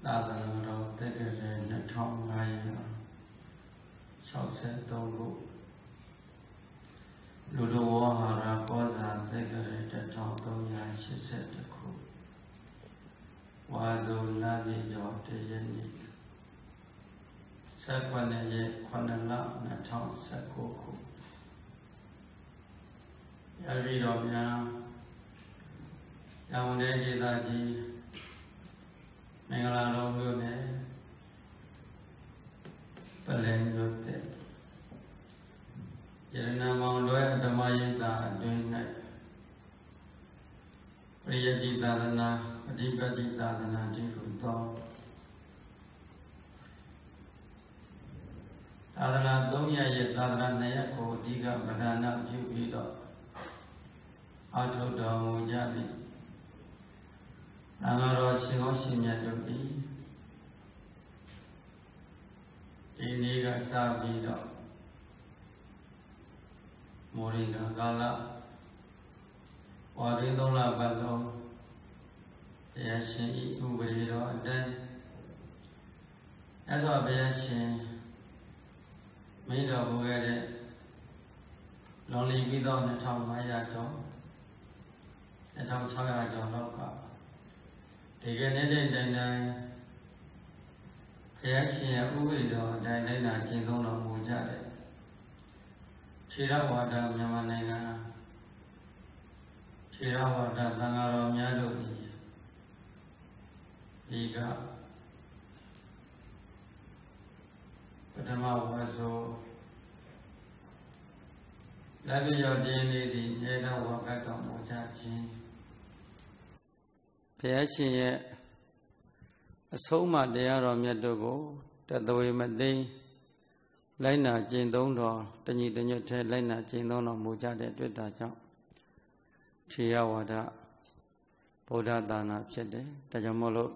သာသနာတော်တက္ကရာ2563ခုလူတော်ဝဟာရကောဇာတက္ကရာ1382ခုဝါဇုလပြည့်ကျော်တရနေ့19ရက်9လ2019ခုရပြီတော်များရောင်တဲ့ဒေသကြီးမင်္ဂလာတော်မြို့နယ်ပလင်မြို့တဲ့ယရဏမောင်တွဲဓမ္မယိတာအတွင်း၌ပရိယတိသာသနာပฏิပတ်တိသာသနာတည်ဟူသောသာသနာ3ရက်ရဲ့သာသနာ2ရက်ကိုအဓိကပဓာနပြုပြီးတော့အာထုတော်မူကြသည်သံဃာတော်ရှင်ကောင်းရှင်မြတ်တို့သည်ဒီနေ့ကစပြီးတော့မောရိကကာလဝါရီ3လပတ်လုံးတရားရှင်ဤဥပဒေတော်အတိုင်းအဲ့တော့ဘုရားရှင်မိန့်တော်မူခဲ့တဲ့လွန်လီပြီးတော့2500ကျော်2600ကျော်လောက်ကဒီကနေ့တဲ့တိုင်တိုင်ဘုရားရှင်ရဲ့ဥပဒေတော်အတိုင်းလိုက်နာကျင့်သုံးတော်မူကြတဲ့ခြေရဝါဒမြန်မာနိုင်ငံခြေရဝါဒသံဃာတော်များတို့ဒီကပထမဝါဆိုလက်ပြရောပြင်းလေးသည်မြေတော်ဝါကတော်မူကြခြင်းဘုရားရှင်ရဲ့အဆုံးအမတရားတော်မြတ်တို့ကိုတသဝေမသိမ်းလိုက်နာကျင့်သုံးတော်တညီတညွတ်ထဲလိုက်နာကျင့်သုံးတော်မူကြတဲ့တွေ့တာကြောင့်ခြေရဝါဒဗုဒ္ဓသာနာဖြစ်တယ်။ဒါကြောင့်မို့လို့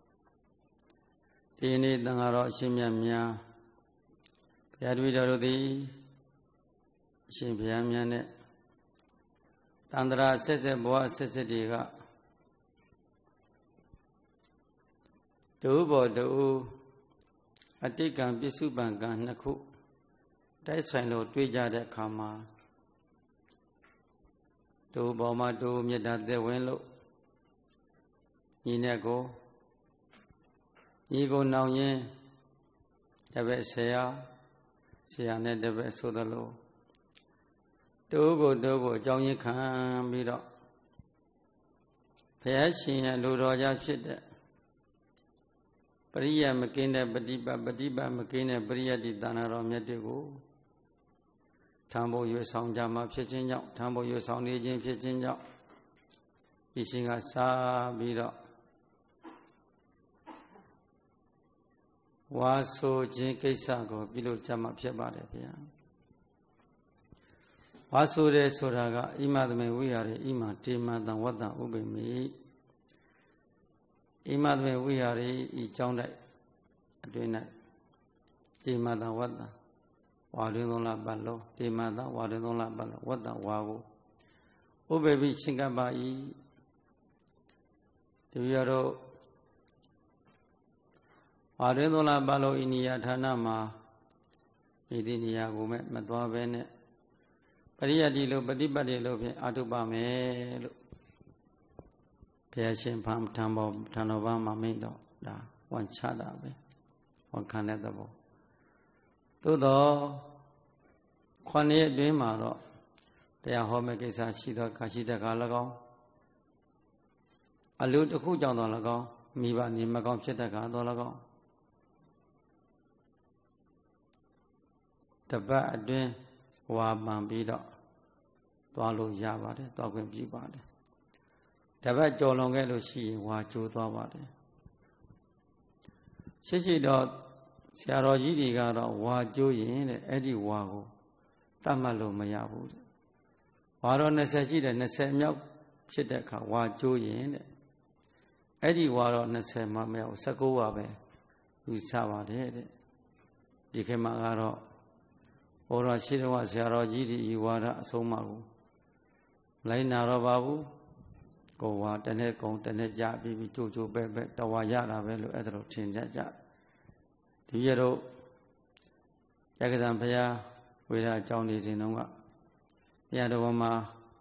ဒီနေ့သံဃာတော်အရှင်မြတ်များဘုရားတပည့်တော်တို့သည်အရှင်ဘုရားများနဲ့တန္တရာဆက်ဆက်ဘဝဆက်ဆက်တွေကတူဘောတူအတိတ်ကံပစ္စုပန်ကံနှစ်ခုတိုက်ဆိုင်လို့တွေ့ကြတဲ့အခါမှာတူဘောမှာတူမေတ္တာသက်ဝင်လို့ညီနဲ့ကိုညီကိုနောင်ရင်တပည့်ဆရာနဲ့တပည့်ဆိုသလိုတူကိုအကြောင်းရင်းခံပြီးတော့ဘုရားရှင်ရဲ့လူတော်ကြဖြစ်တဲ့ပရိယမကင်းတဲ့ပฏิပတ်မကင်းတဲ့ပရိယတိသာနာတော်မြတ်တွေကိုထံဖို့ရွေးဆောင်ကြမှာဖြစ်ခြင်းကြောင့်ထံဖို့ရွေးဆောင်နေခြင်းဖြစ်ခြင်းကြောင့်ဤရှင်ကစားပြီးတော့ဝါဆိုခြင်းကိစ္စကိုပြုလုပ်ကြမှာဖြစ်ပါတယ်ဗျာဝါဆိုတယ်ဆိုတာကဣမသမေဝိဟာရေဣမတေမတံဝတ္တဥပိမိဣမသမေဝိဟာရေဤကြောင်းတိုက်အတွင်း၌တေမတံဝတ္တဝါတွင်3လပတ်လုံးတေမတံဝါတွင်3လပတ်လုံးဝတ္တဝါကိုဥပိပိချင်းကပ်ပါ၏တပည့်တော်ဝါတွင်3လပတ်လုံးဤနေရာဌာနမှာဤဒီနေရာကိုမသွားဘဲနဲ့ပရိယတ္တိလို့ပฏิပတ်တိလို့ဖြင့်အာထုပမယ်လို့ဘုရားရှင်ထံတော်ဘာမှာမိန့်တော့ဒါဝန်ချတာပဲဝန်ခံတဲ့သဘောသို့တော့9ရက်အတွင်းမှာတော့တရားဟောမယ့်ကိစ္စရှိသောခါရှိတဲ့ကာလကောင်းအလူတစ်ခုကြောင့်တော့၎င်းမိဘနေမကောင်းဖြစ်တဲ့ကာတော့၎င်းတပတ်အတွင်းဝါပန်ပြီးတော့သွားလို့ရပါတယ်သွားခွင့်ပြုပါတယ်တပတ်ကြော်လွန်ခဲ့လို့ရှိရင်ဝါကျိုးသွားပါတယ်ရှိတော့ဆရာတော်ကြီးတွေကတော့ဝါကျိုးရင်တဲ့အဲ့ဒီဝါကိုတတ်မှတ်လို့မရဘူးတဲ့ဝါတော့20ရှိတယ်20မြောက်ဖြစ်တဲ့အခါဝါကျိုးရင်တဲ့အဲ့ဒီဝါတော့20မှမရဘူး19ဝါပဲယူဆပါတယ်တဲ့ဒီခေတ်မှာကတော့ဘုရားရှိတော်ဆရာတော်ကြီးဒီဝါဒအဆုံးအမကိုလိုက်နာတော့ပါဘူးကိုဝါတနေ့ကုံတနေ့ကြပြီးကြိုကြိုပဲပဲတဝါရတာပဲလို့အဲ့ဒါလို့ထင်ကြကြဒီရတော့ရက္ကသံဘုရားဝေဒအကြောင်းနေစဉ်တုန်းကဘုရားတော်မှာ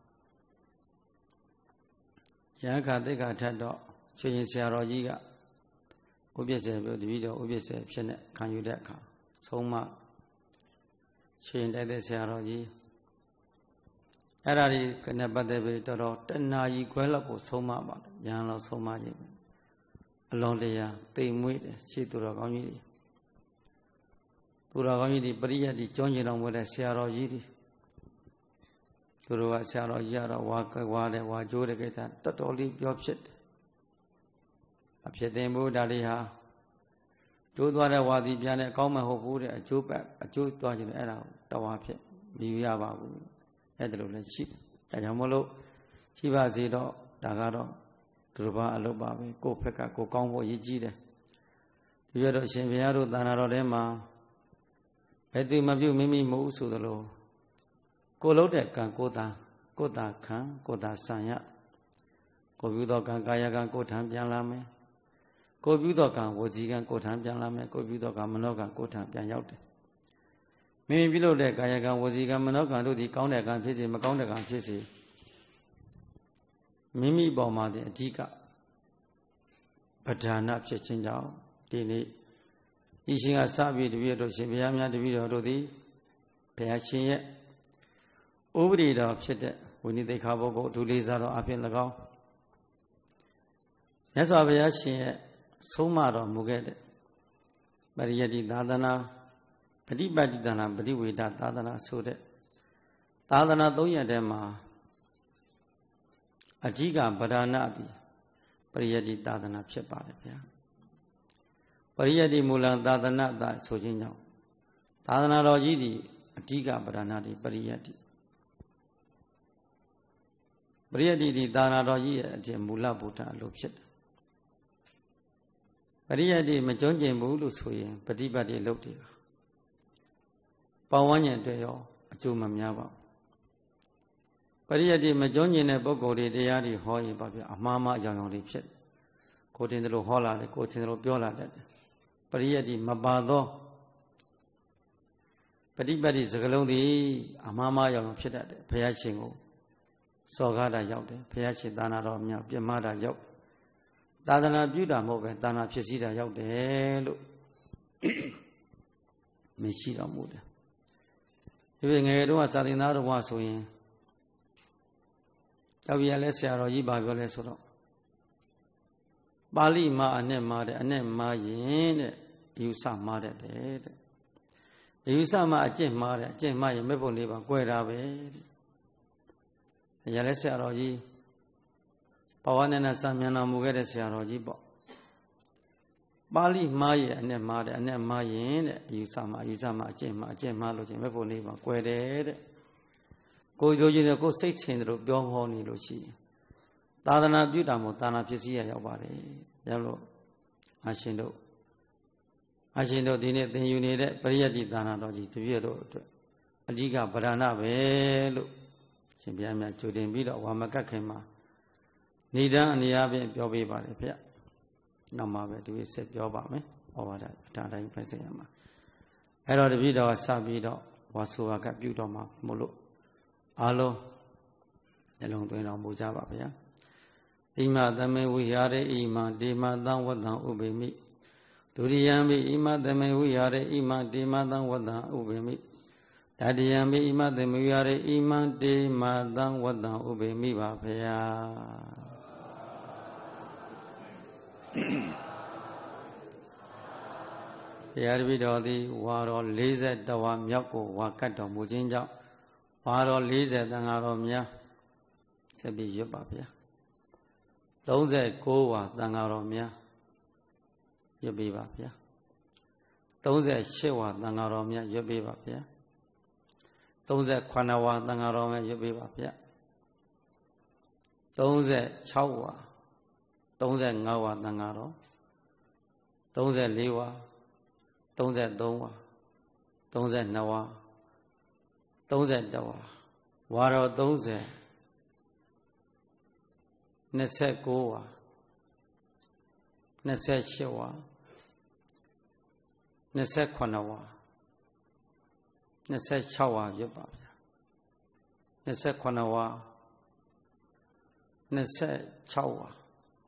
ရဟခသိက္ခာထက်တော့ရွှေရင်ဆရာတော်ကြီးကဥပ္ပစေပြောတပည့်တော်ဥပ္ပစေဖြစ်နေခံယူတဲ့အခါဆုံးမရွှေရင်တိုက်တဲ့ဆရာတော်ကြီးအဲ့ဒါကြီးကနဲ့ပတ်သက်ပြီးတော်တော်တဏှာကြီးခွဲလောက်ကိုဆုံးမပါတယ်ရဟန်းလောက်ဆုံးမခြင်းအလွန်တရာတိမ်မွေးတယ်ရှေ့သူတော်ကောင်းကြီးတွေသူတော်ကောင်းကြီးတွေပရိယတ်ကြီးကျွမ်းကျင်တော်မူတဲ့ဆရာတော်ကြီးတွေသူတို့ကဆရာတော်ကြီးကတော့ဝါကြိုးတဲ့ကိစ္စတော်တော်လေးပြောဖြစ်တယ်အဖြစ်သိမှုဒါလေးဟာကျိုးသွားတဲ့ဝါဒီပြန်တဲ့အကောင်းမဟုတ်ဘူးတဲ့အကျိုးသွားခြင်းအဲ့ဒါတဝါဖြစ်မယူရပါဘူးအဲ့ဒါလိုလည်းရှိတယ်ဒါကြောင့်မလို့ရှိပါစေတော့ဒါကတော့သူတို့ဘာအလုပ်ပါပဲကိုယ့်ဖက်ကကိုကောင်းဖို့ရည်ကြီးတယ်ဒီရတော့ရှင်ဘုရားတို့သာနာတော်ထဲမှာဘယ်သူမပြုမိမိမဟုတ်ဆိုသလိုကိုလုံးတဲ့ကံကိုတာခံကိုတာဆံရကိုပြုသောကံကာယကံကိုထံပြန်လာမယ်ကိုပြုသောကံဝစီကံကိုထံပြန်လာမယ်ကိုပြုသောကံမနောကံကိုထံပြန်ရောက်တယ်မိမိပြုလုပ်တဲ့ကာယကံဝစီကံမနောကံတို့သည်ကောင်းတဲ့ကံဖြစ်စေမကောင်းတဲ့ကံဖြစ်စေမိမိပေါ်မှာတဲ့အဓိကပဓာနဖြစ်ခြင်းကြောင့်ဒီနေ့ဤရှင်ကစပြီးတပည့်တော်ရှင်ဘုရားများတပည့်တော်တို့သည်ဘုရားရှင်ရဲ့ဥပဒေတော်ဖြစ်တဲ့ဝိနည်းသိက္ခာပုဂ္ဂိုလ်ဒုလေးစားတော်အဖြစ်၎င်းမြတ်စွာဘုရားရှင်ရဲ့ဆုံးမတော်မူခဲ့တဲ့ပရိယတ္တိသာသနာပฏิပတ်တိသာသနာပฏิဝေဒသာသနာဆိုတဲ့သာသနာ၃ရပ်ထဲမှာအဓိကဗဒနာသည်ပရိယတ္တိသာသနာဖြစ်ပါတယ်ဗျာပရိယတ္တိမူလသာသနာသာဆိုခြင်းကြောင့်သာသနာတော်ကြီးသည်အဓိကဗဒနာသည်ပရိယတ္တိပရိယတ္တိသည်သာသနာတော်ကြီးရဲ့အကျင့်မူလဗုဒ္ဓအလိုဖြစ်တယ်ပရိယတ္တိမကျွမ်းကျင်ဘူးလို့ဆိုရင်ပฏิပတ်တိလုပ်တယ်ပေါင်းဝန်းကျင်အတွက်ရောအကျိုးမများပါဘူးပရိယတ္တိမကျွမ်းကျင်တဲ့ပုဂ္ဂိုလ်တွေတရားတွေဟောရင်ပါဗျအမှားမှားအကြောင်းတွေဖြစ်ကိုတင်တယ်လို့ဟောလာတယ်ကိုတင်တယ်လို့ပြောလာတတ်တယ်ပရိယတ္တိမပါသောပฏิပတ်တိစကလုံးသည်အမှားမှားအကြောင်းဖြစ်တတ်တယ်ဘုရားရှင်ကိုစော်ကားတာရောက်တယ်ဘုရားရှင်သာနာတော်မြောက်ပြမတာရောက်သာသနာပြုတာမဟုတ်ပဲသာနာဖြစ်စည်းတာရောက်တယ်လို့မရှိတော်မူတယ်ဒီငယ်တုန်းကသာသနာတော်ကဆိုရင်တောက်ပြလဲဆရာတော်ကြီးပါပြောလဲဆိုတော့ပါဠိမှာအနဲ့မှာတဲ့အနဲ့မှာရင်တဲ့အယူဆမှားတဲ့တဲ့အယူဆမှာအကျင့်မှားတဲ့အကျင့်မှားရင်မဲ့ဖို့လေးပါကွဲတာပဲရလဲဆရာတော်ကြီးဘဝနဲ့စာမျက်နှာမူခဲ့တဲ့ဆရာတော်ကြီးပေါ့ပါဠိမှားရဲ့အနဲ့မှားတဲ့အနဲ့မှားရင်တဲ့အယူဆမှာအကျင့်မှားလို့ချင်းမဲ့ဖို့လေးပါကွဲတယ်တဲ့ကိုယ်ကြိုးချင်းနဲ့ကိုယ်စိတ်ချင်တယ်လို့ပြောဟောနေလို့ရှိရင်သာသနာပြုတာမို့သာနာဖြစ်စီရရောက်ပါတယ်ရောက်လို့အရှင်တို့ဒီနေ့သင်ယူနေတဲ့ပရိယတ္တိသာနာတော်ကြီးတပည့်တို့အတွက်အဓိကဗဒနာပဲလို့ရှင်ဘုရားမြတ်ကြိုတင်ပြီးတော့ဝါမကတ်ခင်မှာဏိဒံအနေအချင်းပြောပေးပါတယ်ဗျနောက်မှပဲဒီဝိဆက်ပြောပါမယ်ဩဝါဒအတိုင်းပဲဆက်ရမှာအဲ့တော့တပည့်တော်စပြီးတော့ဝါဆိုဝါကပြုတော်မှာမို့လို့အားလုံးနှလုံးသွင်းတော်မူကြပါဗျာဣမသမေဝိဟာရေဣမဒေမသံဝတ္တံဥပေမိဒုရိယံမိဣမသမေဝိဟာရေဣမဒေမသံဝတ္တံဥပေမိတတိယံမိဣမသမေဝိဟာရေဣမဒေမသံဝတ္တံဥပေမိပါဗျာဘုရားတပည့်တော်သည်ဝါတော်40ဝါမြောက်ကိုဝါကတ်တော်မူခြင်းကြောင့်ဝါတော်40သံဃာတော်များဆက်ပြီးရွတ်ပါဗျာ39ဝါသံဃာတော်များရွတ်ပေးပါဗျာ38ဝါသံဃာတော်များရွတ်ပေးပါဗျာ39ဝါသံဃာတော်များရွတ်ပေးပါဗျာ36ဝါ35ဝါသံဃာတော်34ဝါ33ဝါ32ဝါ31ဝါဝါတော်30 29 ဝါ 28 ဝါ 29 ဝါ 26 ဝါရွတ်ပါဗျာ29 ဝါ 26 ဝါ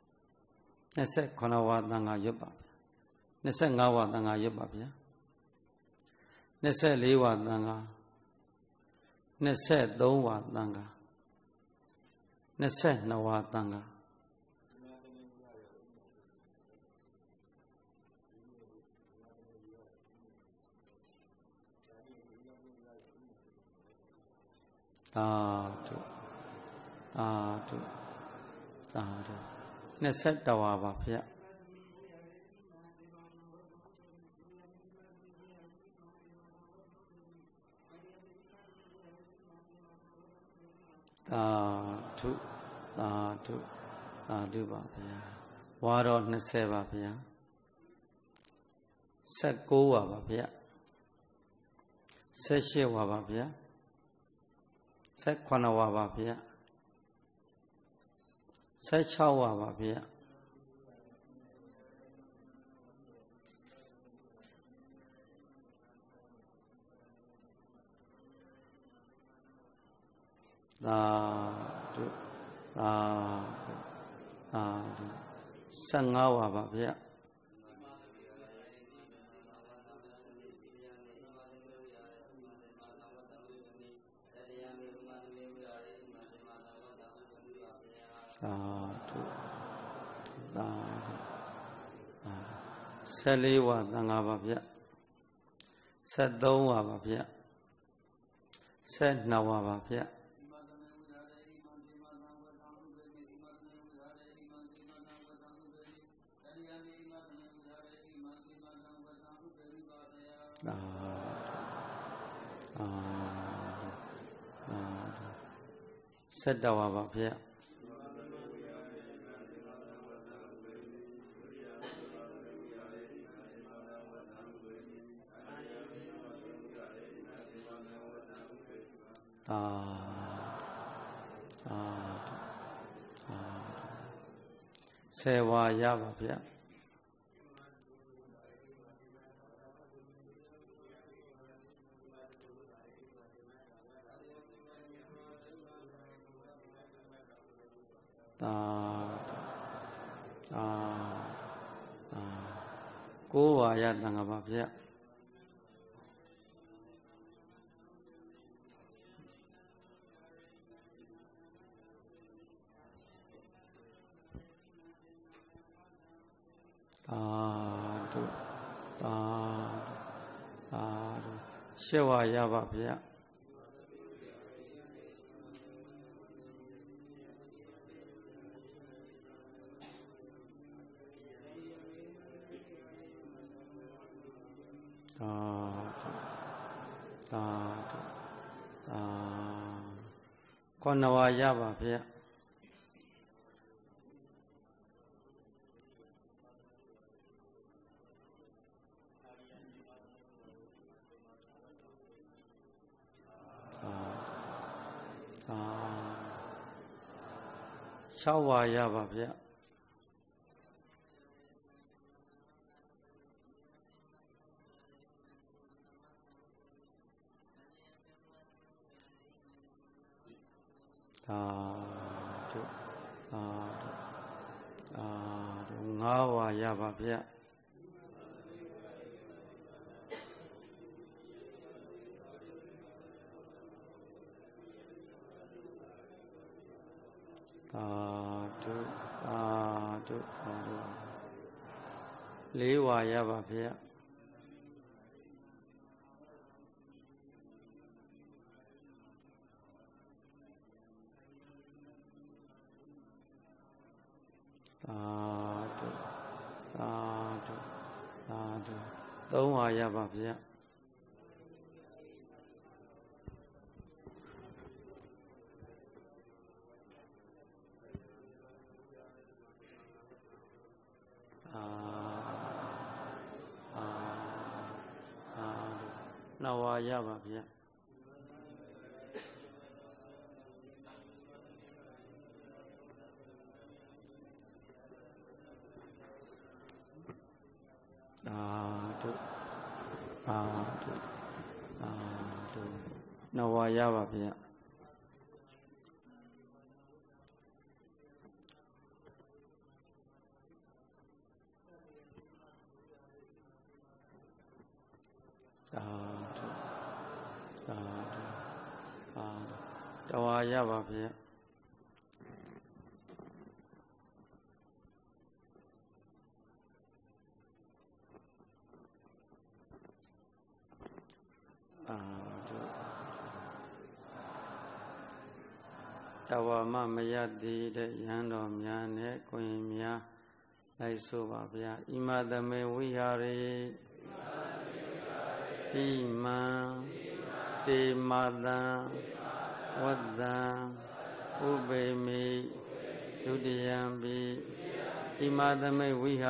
29 ဝါသံဃာရွတ်ပါဗျာ25 ဝါသံဃာရွတ်ပါဗျာ24 ဝါသံဃာ23 ဝါသံဃာ22 ဝါသံဃာသာဓုသာဓုသာဓု21 ဝါပါဗျာသာဓုသာဓုသာဓုပါဗျာဝါတော်20ပါဗျာ19 ဝါပါဗျာ18 ဝါပါဗျာ19 ဝါပါဗျာ16 ဝါပါဗျာသာဓုသာဓုသာဓု15 ဝါပါဗျာသာဓုသာဓု14 ဝါသံဃာပါဗျာ13 ဝါပါဗျာ12 ဝါပါဗျာ17 ဝါပါဗျာ10 ဝါရပါဗျာ9 ဝါရသံဃာပါဗျာသာဓုသာဓုသာဓု10 ဝါရပါဗျာသာဓုသာဓု9 ဝါရပါဗျာ6 ဝါရပါဗျာသာဓုသာဓုသာဓု5 ဝါရပါဗျာသာဓုသာဓုသာဓု4 ဝါရပါဗျာသာဓုသာဓုသာဓု3 ဝါရပါဗျာ2 ဝါရပါဗျာသာธุสาธุสาธุนวายาบะเพียสาธุสาธุนวายาบะเพียตวามะมยติเดยานတော်များနဲ့ကိုရင်များလိုက်ဆိုပါဗျာဣမသမေဝိဟာရေဣမံတေမတံဝတ္တံဥပေမိဒုတိယံပိဣမသမေဝိဟာ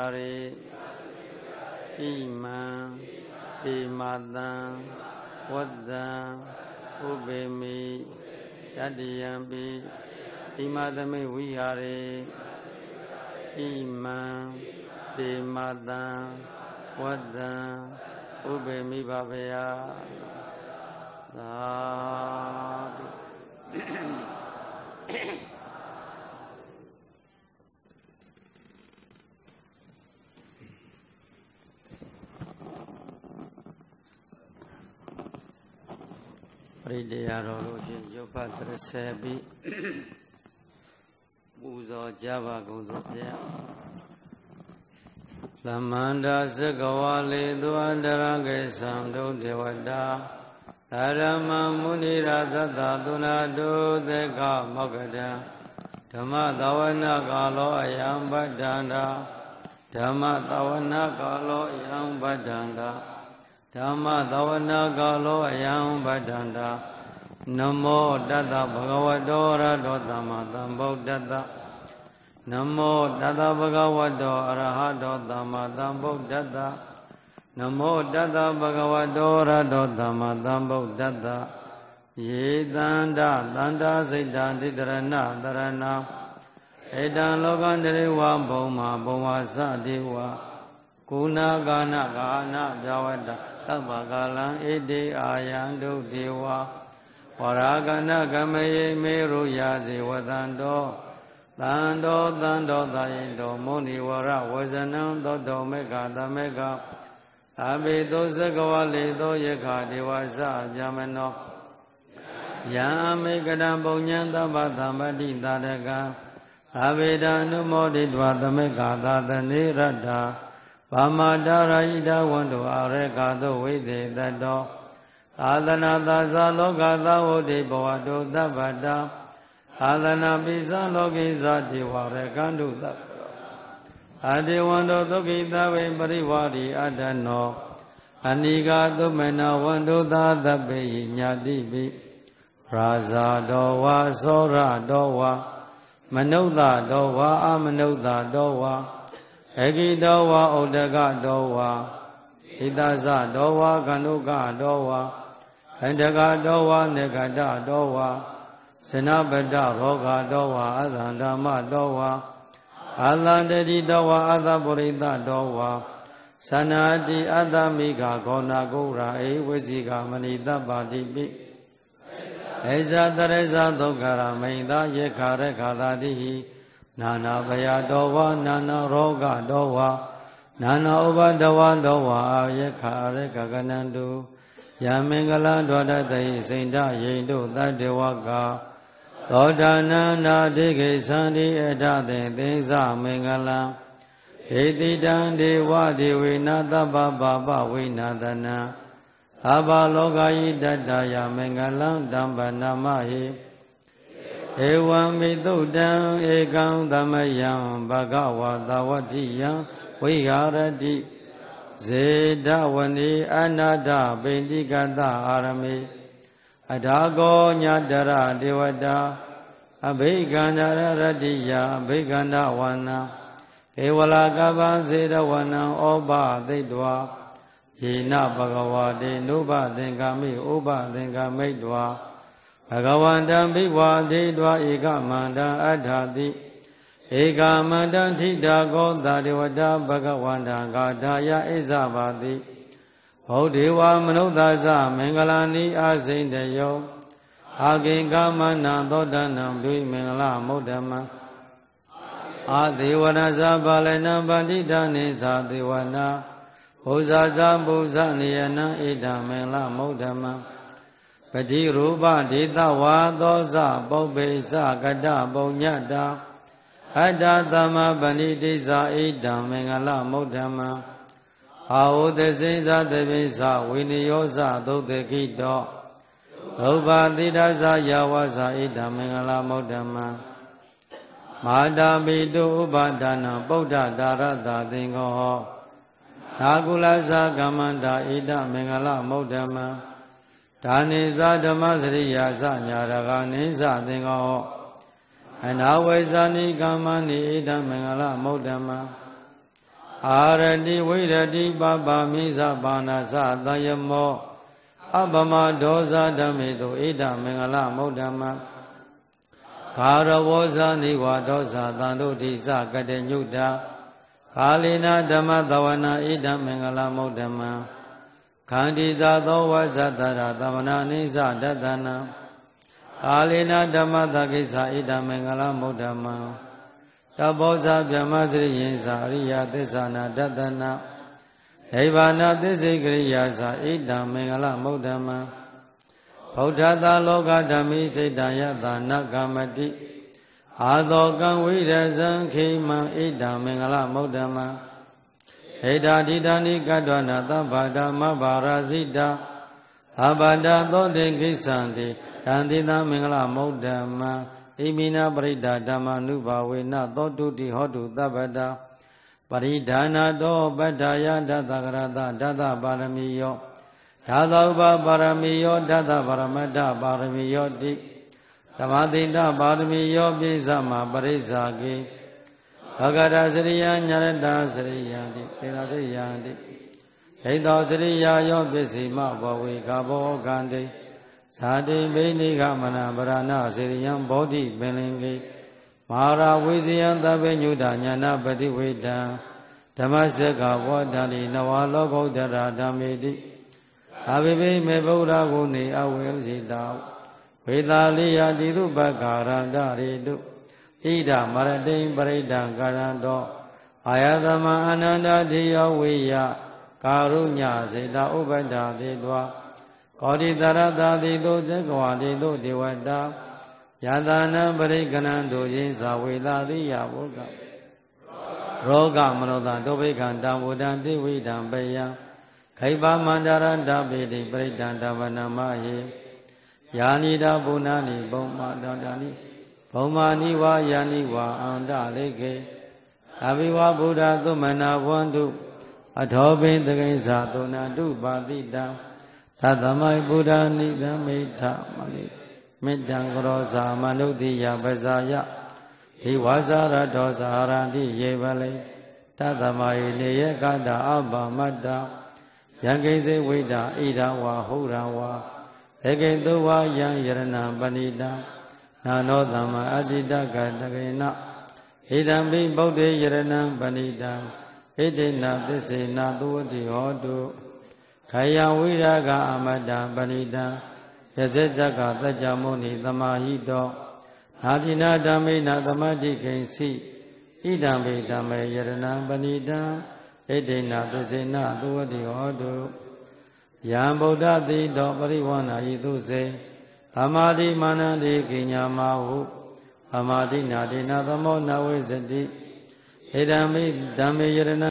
ရေဣမံတေမတံဝတ္တံဥပေမိယတ္တိယံပိဣမသမေဝိဟာရေဣမံတေမတံဝတ္တံဥပေမိပါဗျာသာဓုပရိတရားတော်တို့ဖြင့်ရုပ်ဖတ်30ပြီးပူဇော်ကြပါကုန်သောဖြင့်သမန္တာသကဝါလေသူအန္တရကေသံဒုဒေဝတာဓမ္မမုနိရာသတ္တသုနာတုသေကမောက္ကတံဓမ္မသဝနာကာလောအယံဗဒ္ဒန္တာဓမ္မသဝနာကာလောအယံဗဒ္ဒန္တာဓမ္မသဝနာကာလောအယံဗဒ္ဒန္တာနမောတတ္တဗဂဝတောရဟတောသမ္မာသမ္ဗုဒ္ဓတ္တနမောတတ္တဗဂဝတောအရဟတောသမ္မာသမ္ဗုဒ္ဓတ္တနမောတတ္တဗဂဝတောရဟတောသမ္မာသမ္ဗုဒ္ဓတ္တယေတန္တသန္တာစိတ်တံတိတရဏတရဏဧတံလောကန္တရေဝဘုံမာဘုံဝါစတိဝကုဏကာနကာနပြဝတ္တသဗ္ဗကာလံဣတိအာယံဒုတိဝဝရာကနကမယေမေရုယာစီဝတန္တောသန္တောသာယိတောမုနိဝရဝဇနံသောတောမေဃသမေဃအဘိသောသကဝလေသောယခဒေဝစဗျမနောယံမေကတံပုံညံသဗ္ဗသမ္ပတိတာရကံအဘိဒာနုမောဒိတဝသမေဃသာသနေရတ္တာဗမာဒရာယိတဝန္တုအာရေကသောဝိသေတတောအာသနာသာဇာလောကသဝုဒိဘဝတုသဗ္ဗတာအာသနာပိသလောကိဇာတိဝရကန္တုသဗ္ဗအာဒေဝန္တောသုခိတဝေပရိဝါရီအတ္တနောအနိဃသုမနဝန္တုသာသဗ္ဗေညာတိပိရာဇာတောဝါသောရတောဝါမနုဿတောဝါအမနုဿတောဝါဧကိတောဝါဥဒကတောဝါဣတဇတောဝါခန္ဓုကတောဝါခန္ဓကတောဝါနေကတတောဝါစနပတ္တရောဂတောဝါအသန္ဓမ္မတောဝါအာသန္တတိတောဝါအသပုရိသတောဝါသနာတိအတ္တမိဃဂောနာကုရာဧဝိဇိကမဏိတ္တပါတိပိဧဇာတရေဇာဒုက္ခရမိန်သာယေခရခသာတိဟိနာနာဘယတောဝါနာနာရောဂတောဝါနာနာဥပဒဝတောဝါယေခရခကနန္တုယမင်္ဂလဒွါဒတိစိန္ဒယိတုသတ္တဝကသောတာနန္နာတိကိသန္တိအထသေသိသမင်္ဂလံဒေတိတံဒေဝဒေဝေနသဗ္ဗပါပဝိနာသနံအဘလောကယိတတ္တယမင်္ဂလံတံပနမဟိဧဝံမိတုတံဧကံသမယံဘဂဝတာဝတိယံဝိဟာရတိဇေဒဝနိအနာဒပိဋိကတအာရမေအထာကောညတရဒေဝတာအဘိကန္တရရတိယအဘိကန္တဝနံဧဝလာကပံစေတဝနံဩဘသိတ္တဝါယေနဘဂဝတေနုဘသင်္ကာမိဥပသင်္ကာမိတ္တဝါဘဂဝန္တံဘိဝါဒေတ္တဝါဧကမန္တံအဋ္ဌာတိဧ Eka Mandantita Goda Devata Bhagavanda Gadaya Izabati Baudewa Manodasa Mangalani Asindayo Aginga Manandodana Dui Mangala Modama Adivana Balena Bandita Nisa Divana Uzaza Buza Niyana Ida Mangala Modama Pati Rupa Dita Wadosa Bobesa Gada Bonyada Ada Dhamma Banditisa Ida Mangala Modama Audesiza Devisa Viniyosa Dodekito Upa Didasa Yawasa Ida Mangala Modama Mada Bidu Upadana Buddha Darata Dingo Nagulasa Gamanda Ida Mangala Modama Daniza Dhamasriya Sanyaraga Nisa Dingo Anawezani Gamani Ida Mangala Modama Arati Virati Baba Misa Banasa Dayamo Abama Dosa Damidu Ida Mangala Modama Karavosa Niva Dosa Dandu Disa Kadenyuda Kalina Dhamma Dawana Ida Mangala Modama Kandisa Dowa Zatara Damana Nisa Dadana Kalina Dhamma Dagisa Ida Mangala Modama Tabosa Byamasri Yinsa Riya Tisana Dadana Devana Tisikriya Ida Mangala Modama Bauddhata Loka Dhammi Chaitanyata Nagamati Adhokan Vidasan Khima Ida Mangala Modama Eda Didani Kadwana Tabhada Mabarasita Abada Thotin Kisanti Dandita Mangala Modama Imina Parida Dhamma Nubhavena Thotuti Hotu Tabhada Paridhana Do Badaya Datakarata Data Paramiyo Data Upa Paramiyo Data Paramata Paramiyo Di Dhammadita Paramiyo Pisama Parisaki Bhagata Sriya Nyarata Sriya Di Tena Sriya Di Hedo Sriya Yo Pisima Bhavi Kabo Gandhi Sati Bhinika Mana Parana Sriyam Bodhi Belingi Mara Viziyan Tabenyuda Nyana Pati Veda Dhamasaka Vodhani Nawaloko Dara Dhammiti Abibi Mebura Guni Awilsita Vedaliya Didu Bakaranda Ridu Ida Maradim Parida Karando Ayatama Ananda Diya Viya Karunya Sita Ubada Didwa Kodhitarata Didu Jagwa Didu Diwada Yadana Parikanando Yinsa Vedaliya Vuga Roga Manoda Dobikanda Vudanti Vidam Bayam Kaipa Mandaranda Bedi Paridanda Vanamahi Yanida Bunani Boma Dandani Bomani wa Yani wa Anda Leke Aviva Buddha Tumana Wandu Adhobin Tagaisa Tunadu Badita Tatamai Buddha Nida Meta Mali Medangrosa Manudiya Bazaya Hiwazara Dosa Arandi Yevale Tatamai Neyakada Abba Mada Yankese Veda Ida Wa Hura Wa Eketu Wa Yang Yarana Banida Nano Dhamma Adita Gadagena Idambi Bodhi Yarana Banida Idina Tisena Tuti Hodu Kaya Viraga Amada Banida Yasetaka Tajamuni Tamahito Nadina Dhammina Tamati Kensi Idambi Dhamme Yarana Banida Edena Tisena Tuti Hodu Yam Buddha Dito Pariwana Yiduse Amadi Manandi Kinyamahu Amadi Nadina Thamo Nawizati Edami Dhamme Yarana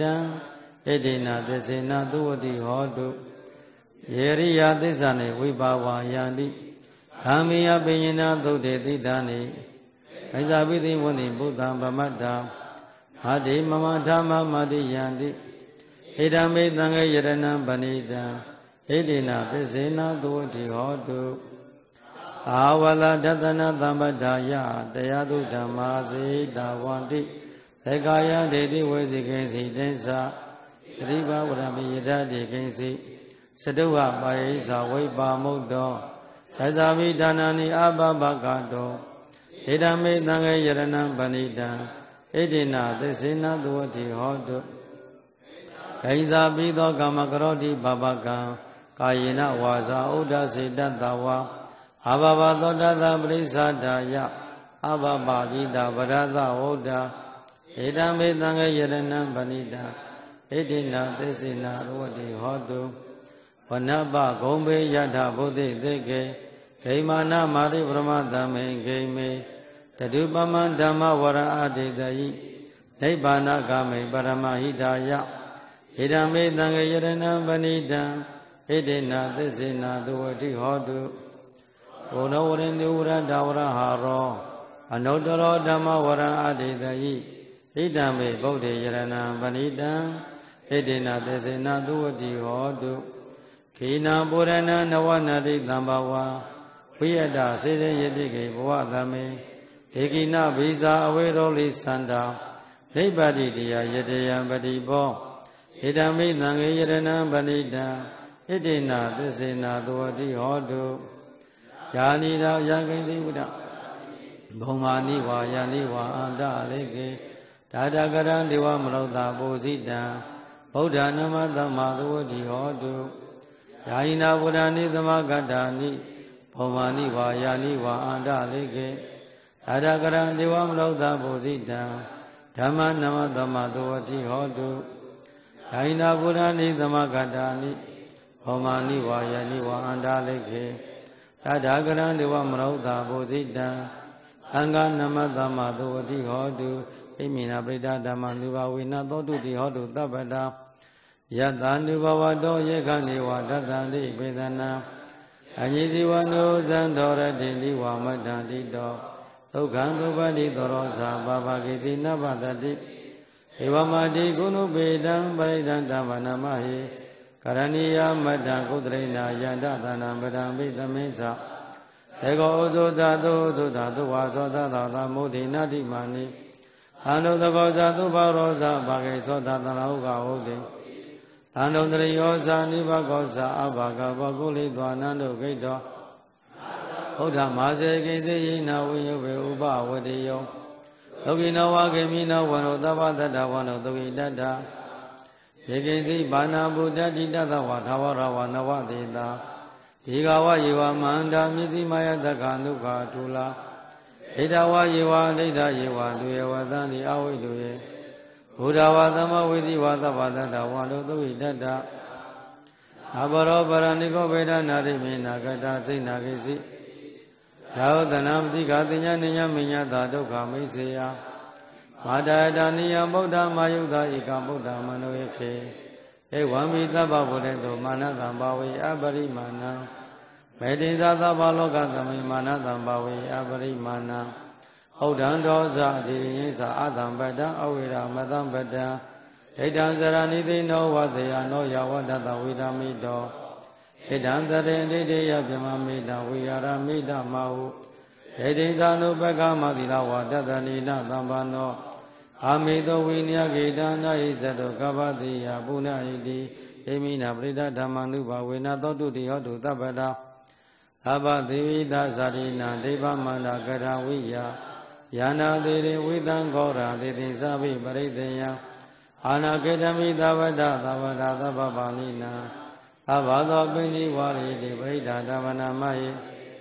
Edina Desena Duodi Hodu Yeria Desane Wibawa Yandi Kamiya Bina Dode Didani Aizabidi Wani Buddha Bamada Hadi Mama Dhamma Madi Yandi Edame Danga Yerana Banida Edina Desena Duodi Hodu Awala Dadana Dhammadaya Dayadu Dhammazi Dawandi Egaya Dedi Wezikasi Densa Riba Urami Yedadi Kensi Saduha Baisa Wipa Mugdo Sazami Danani Abba Bagado Edame Danga Yerana Banida Edina Desena Duodi Hodu Kaiza Bido Kamakarodi Babaka Kayina Waza Uda Siddhatawa Ababa Dodada Brisadaya Ababa Dida Varada Oda Edame Danga Yerana Banida Edina Desina Rodi Hodu Vanaba Gombe Yada Bodhi Deke Keimana Mari Brahmadame Game Tadupama Dhamma Vara Adidayi Nebana Game Paramahidaya Edame Danga Yerana Banida Edina Desina Rodi Hodu Ona Warin Ura Davara Haro Anodoro Dhamma Vara Adidayi Edame Bodhi Yerana Banida Edina Desena Duodi Hodu Kina Purana Nawanadi Dambawa Viyada Sede Yedike Bhavadame Dekina Visa Averoli Sanda Nebadi Dia Yedeya Badibo Edame Danga Yerana Banida Edina Desena Duodi Hodu Yanida Yaganti Buddha Bhumani Wa Yani Wa Anda Aleke Dada Garan Dewa Malauta Bozida Buddha Namada Madhudi Hodu Yaina Buddhani Dhammagadani Bhumani Wa Yani Wa Anda Aleke Dada Garan Dewa Malauta Bozida Dhamma Namada Madhudi Hodu Yaina Buddhani Dhammagadani Bhumani Wa Yani Wa Anda Aleke Dada Garan Dewa Malauta Bozida Anga Namada Madhudi Hodu Imina Brida Dhammanuva Vina Doduti Hodu Tabada Yatanuva Yekani Wadatandi Vedana Anyiziwano Zandora Dindi Wamadandi Do Tukandubadi Dorosa Baba Gizi Nabadati Evamadi Gunu Bedam Baridan Dhamanamahi Karaniya Madan Kudrina Yandatana Madam Vidamesa Ego Ozo Dadu Dadu Wazo Dada Mudina Dimani Ando the Goza to Barosa, Bagaso Datanauga Holding. Ando the Yosa Niva Goza, Abaga Baguli, Duanando Gato. Oda Maze Gizi, now we Uba with the Yo. Oginawa Gamina, one of the Vada, one of the Vidada. Yegi Bana Buddha Dida, Watawara, Wanavadida. Igawa Yiva Manda, Mizi Maya the Kanduka Tula. Edawa Yewa, Leda Yewa, Duevadani, Awi Due, Udavadama with the Wadavada, one of the Vidada Abaro Baraniko Veda Narimina, Gata Sinagisi, Tao Danam di Gatinya Nia Minya Dado Kamisea, Mada Dania Boda Mayuda Ika Boda Manoeke, Ewamita Baburedo, Manadambawi, Abari Mana. Medida Baloga Mana Dambawi Abari Mana Odan Doza Diriza Adam Beda Awira Madam Beda Edan Zarani they know what they are no Yawada Widamido Edan Zare de Yabima Mida we are a Mida Mau Edizano Bega Madila Wadadanina Dambano Amido Winia Gidana Izado Gabadi Abuna Idi Emina Brida Damanuba Wina Dodu di Hodu Tabada Abba Divida Zarina Deva Manda Gadawiya Yana Diri Vidan Gora Didi Sabi Barideya Ana Kedami Davada Davada Dababalina Abado Bini Wari Di Brida Davana Mai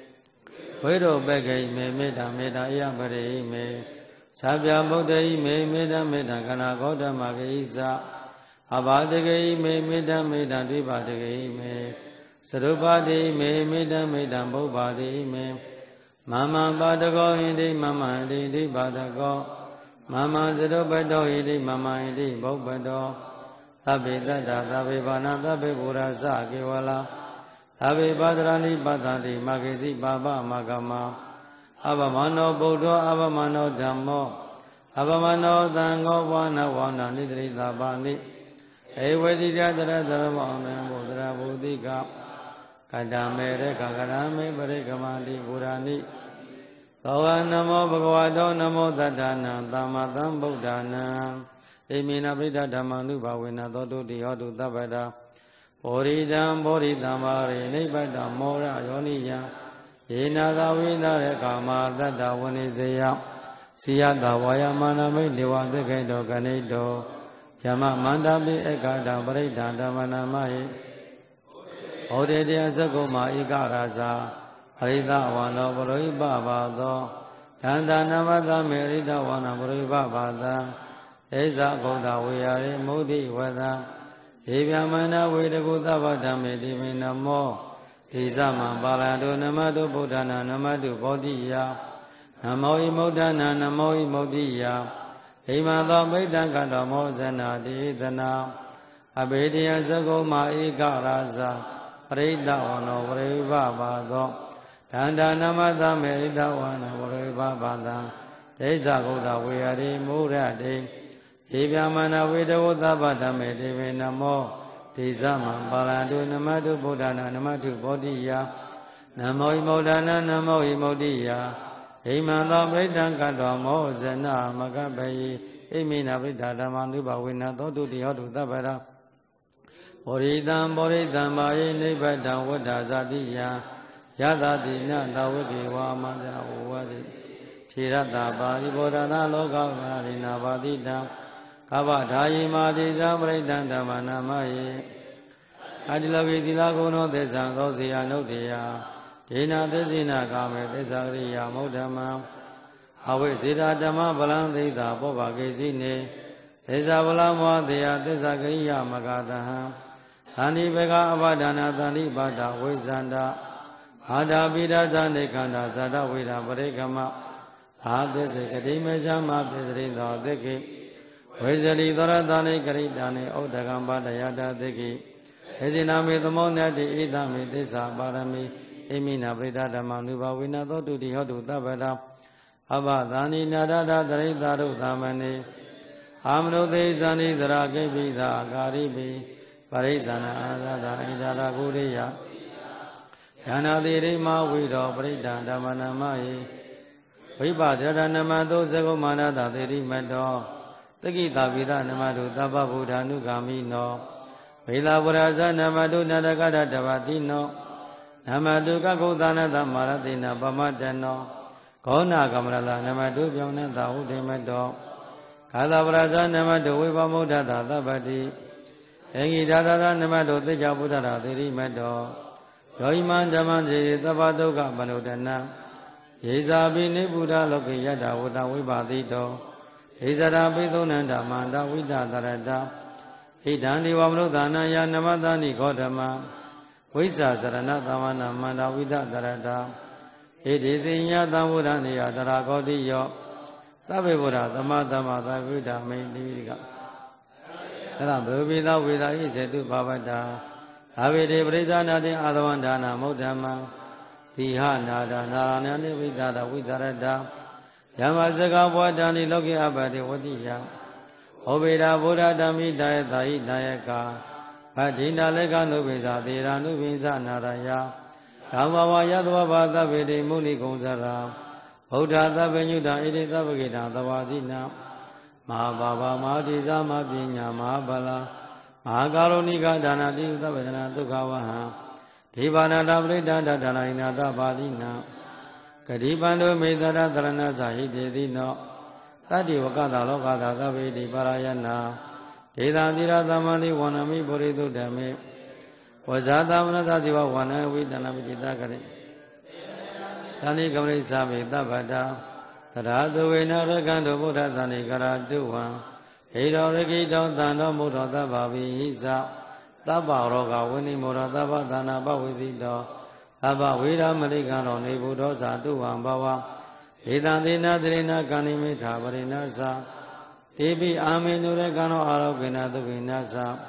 Vedo Begay Me Meda Meda Yabari Me Sabya Bodai Me Meda Meda Kana Goda Magiza Abadegay Me Meda Meda Dibadegay Me Sarubadi Me Meda Meda Bobadi Me Mama Badago Hindi Mama Hindi Badago Mama Zero Bado Hindi Mama Hindi Bobado Tabe Tata Tabe Bana Tabe Pura Sake Wala Tabe Badrani Badandi Magisi Baba Magama Abamano Buddha Abamano Dhammo Abamano Dango Wana Wana Nidri Tabani Evedi Jadra Dharmana Budra Budika Kadamere Kakarame Barekamandi Purani Tawa Namo Bhagavato Namo Tathana Tamatam Buddhana Emina Brida Dhammanu Bhavena Thotu Dihotu Tabada Boridam Boridamare Nibada Mora Yoniya Yena Davina Rekama Tata Vaniseya Siyata Vayamana Mediva Dekedo Ganedo Yama Mandabi Ekada Brida Dhamanamahi Odedia Zakoma Ikaraza Harita Vano Broi Babado Danda Namada Merida Vana Broi Babada Eza Goda Vayare Mudi Vada Evyamana Vedaguta Vadame Divinamo Tizama Balado Namadu Buddhana Namadu Bodhiya Namo Imodana Namo Imodiya Himada Vedangada Mozana Didana Abediya Zagoma Ikaraza Harita Vano Broi Babado Danda Namada Merida Vana Broi Babada Eza Goda Vayare Murade Evyamana Vedaguta Vadame Divinamo Tizama Balado Namadu Buddhana Namadu Bodhiya Namo Imodana Namo Imodiya Himanda Vedangada Mozana Magabayi Emina Brida Dhammanu Bhavena Thotu Dihotu Tabada Boridam Boridam Bayi Nibadam Vadazadiya Yadadi Nanda Vidiva Mada Uvadi Chirata Bari Bodhana Loka Marina Vadidam Kavadhayi Madhidam Bridan Dhamanamayi Adilavi Dilaguno Desan Dosiya Nudiya Dina Desina Kame Desagriya Mudama Awe Zira Dhamma Balandita Bobagizine Desavala Mwadaya Desagriya Magadaham Thani Vega Avadana Thani Bada Vizanda Hada Vida Zane Kanda Zada Vida Parekama Adese Kadimejama Pesrinda Deki Vizali Dharadane Karidane Odagamba Dayada Deki Ezinami Dhamonati Idami Desa Barami Emina Brida Dhammanu Bhavena Thotu Dihotu Tabada Abadani Nadada Dharitaru Dhamani Amrude Zani Dharake Vida Garibi Paridana Azada Idara Guriya Yanadiri Mavido Brida Dhamanamayi Vibhadra Namado Zagomana Dadiri Medo Takita Vida Namadu Taba Buddhanu Gamino Vila Buraza Namadu Nadagada Davatino Namadu Kakudana Maratina Bamadano Kona Kamarada Namadu Pyona Daudi Medo Kala Braza Namadu Vipamuda Tabadi Engi Dada Namadu Teja Buddha Diri Medo Yoiman Jamandri Tabadoka Banudana Yezabi Buddha Loki Yada Buddha Vipatito Ezara Bidunanda Manda Vida Darada Idandi Vamrudana Yanamadani Kodama Visa Sarana Tamana Manda Vida Darada Edizinya Tamurani Yadara Godiyo Tabe Buddha Tamadama Vida Medivika Bubida Vida Isetu Babada Avide Brizana de Adavandana Mudama Tiha Nada Narani Vida Vidarada Yamazaga Wadani Loki Abadi Wadiya Obeda Buddha Dami Dayata Dayaka Adina Lega Nubisa Dira Nubisa Naraya Kamawa Yadwa Bada Vede Muni Gonzara Buddha Tabenuda Edita Vagita Tavazina Mahababa Mahadiza Mabinya Mahabala Mahagaronika Danadi Utavedana Tukavaha Divana Davrida Dana Inada Badina Kadibando Medara Dharana Sahidino Tadi Vakada Lokada Tavedi Parayana Dedandira Damani Wanami Buridu Dame Vajadamana Tadiva Wana Vidana Vidita Kari Tani Kamri Sami Tabada Taradu Vena Rakando Buddha Tani Karaduwa Edo Rikido Tando Mudo Tabavi Hisa Taba Roga Wini Mudo Tabatana Bavisido Taba Vida Marikano Nibudo Satu Ambawa Edandina Drina Kanimita Varinasa Tibi Aminure Kano Arokina Tukinasa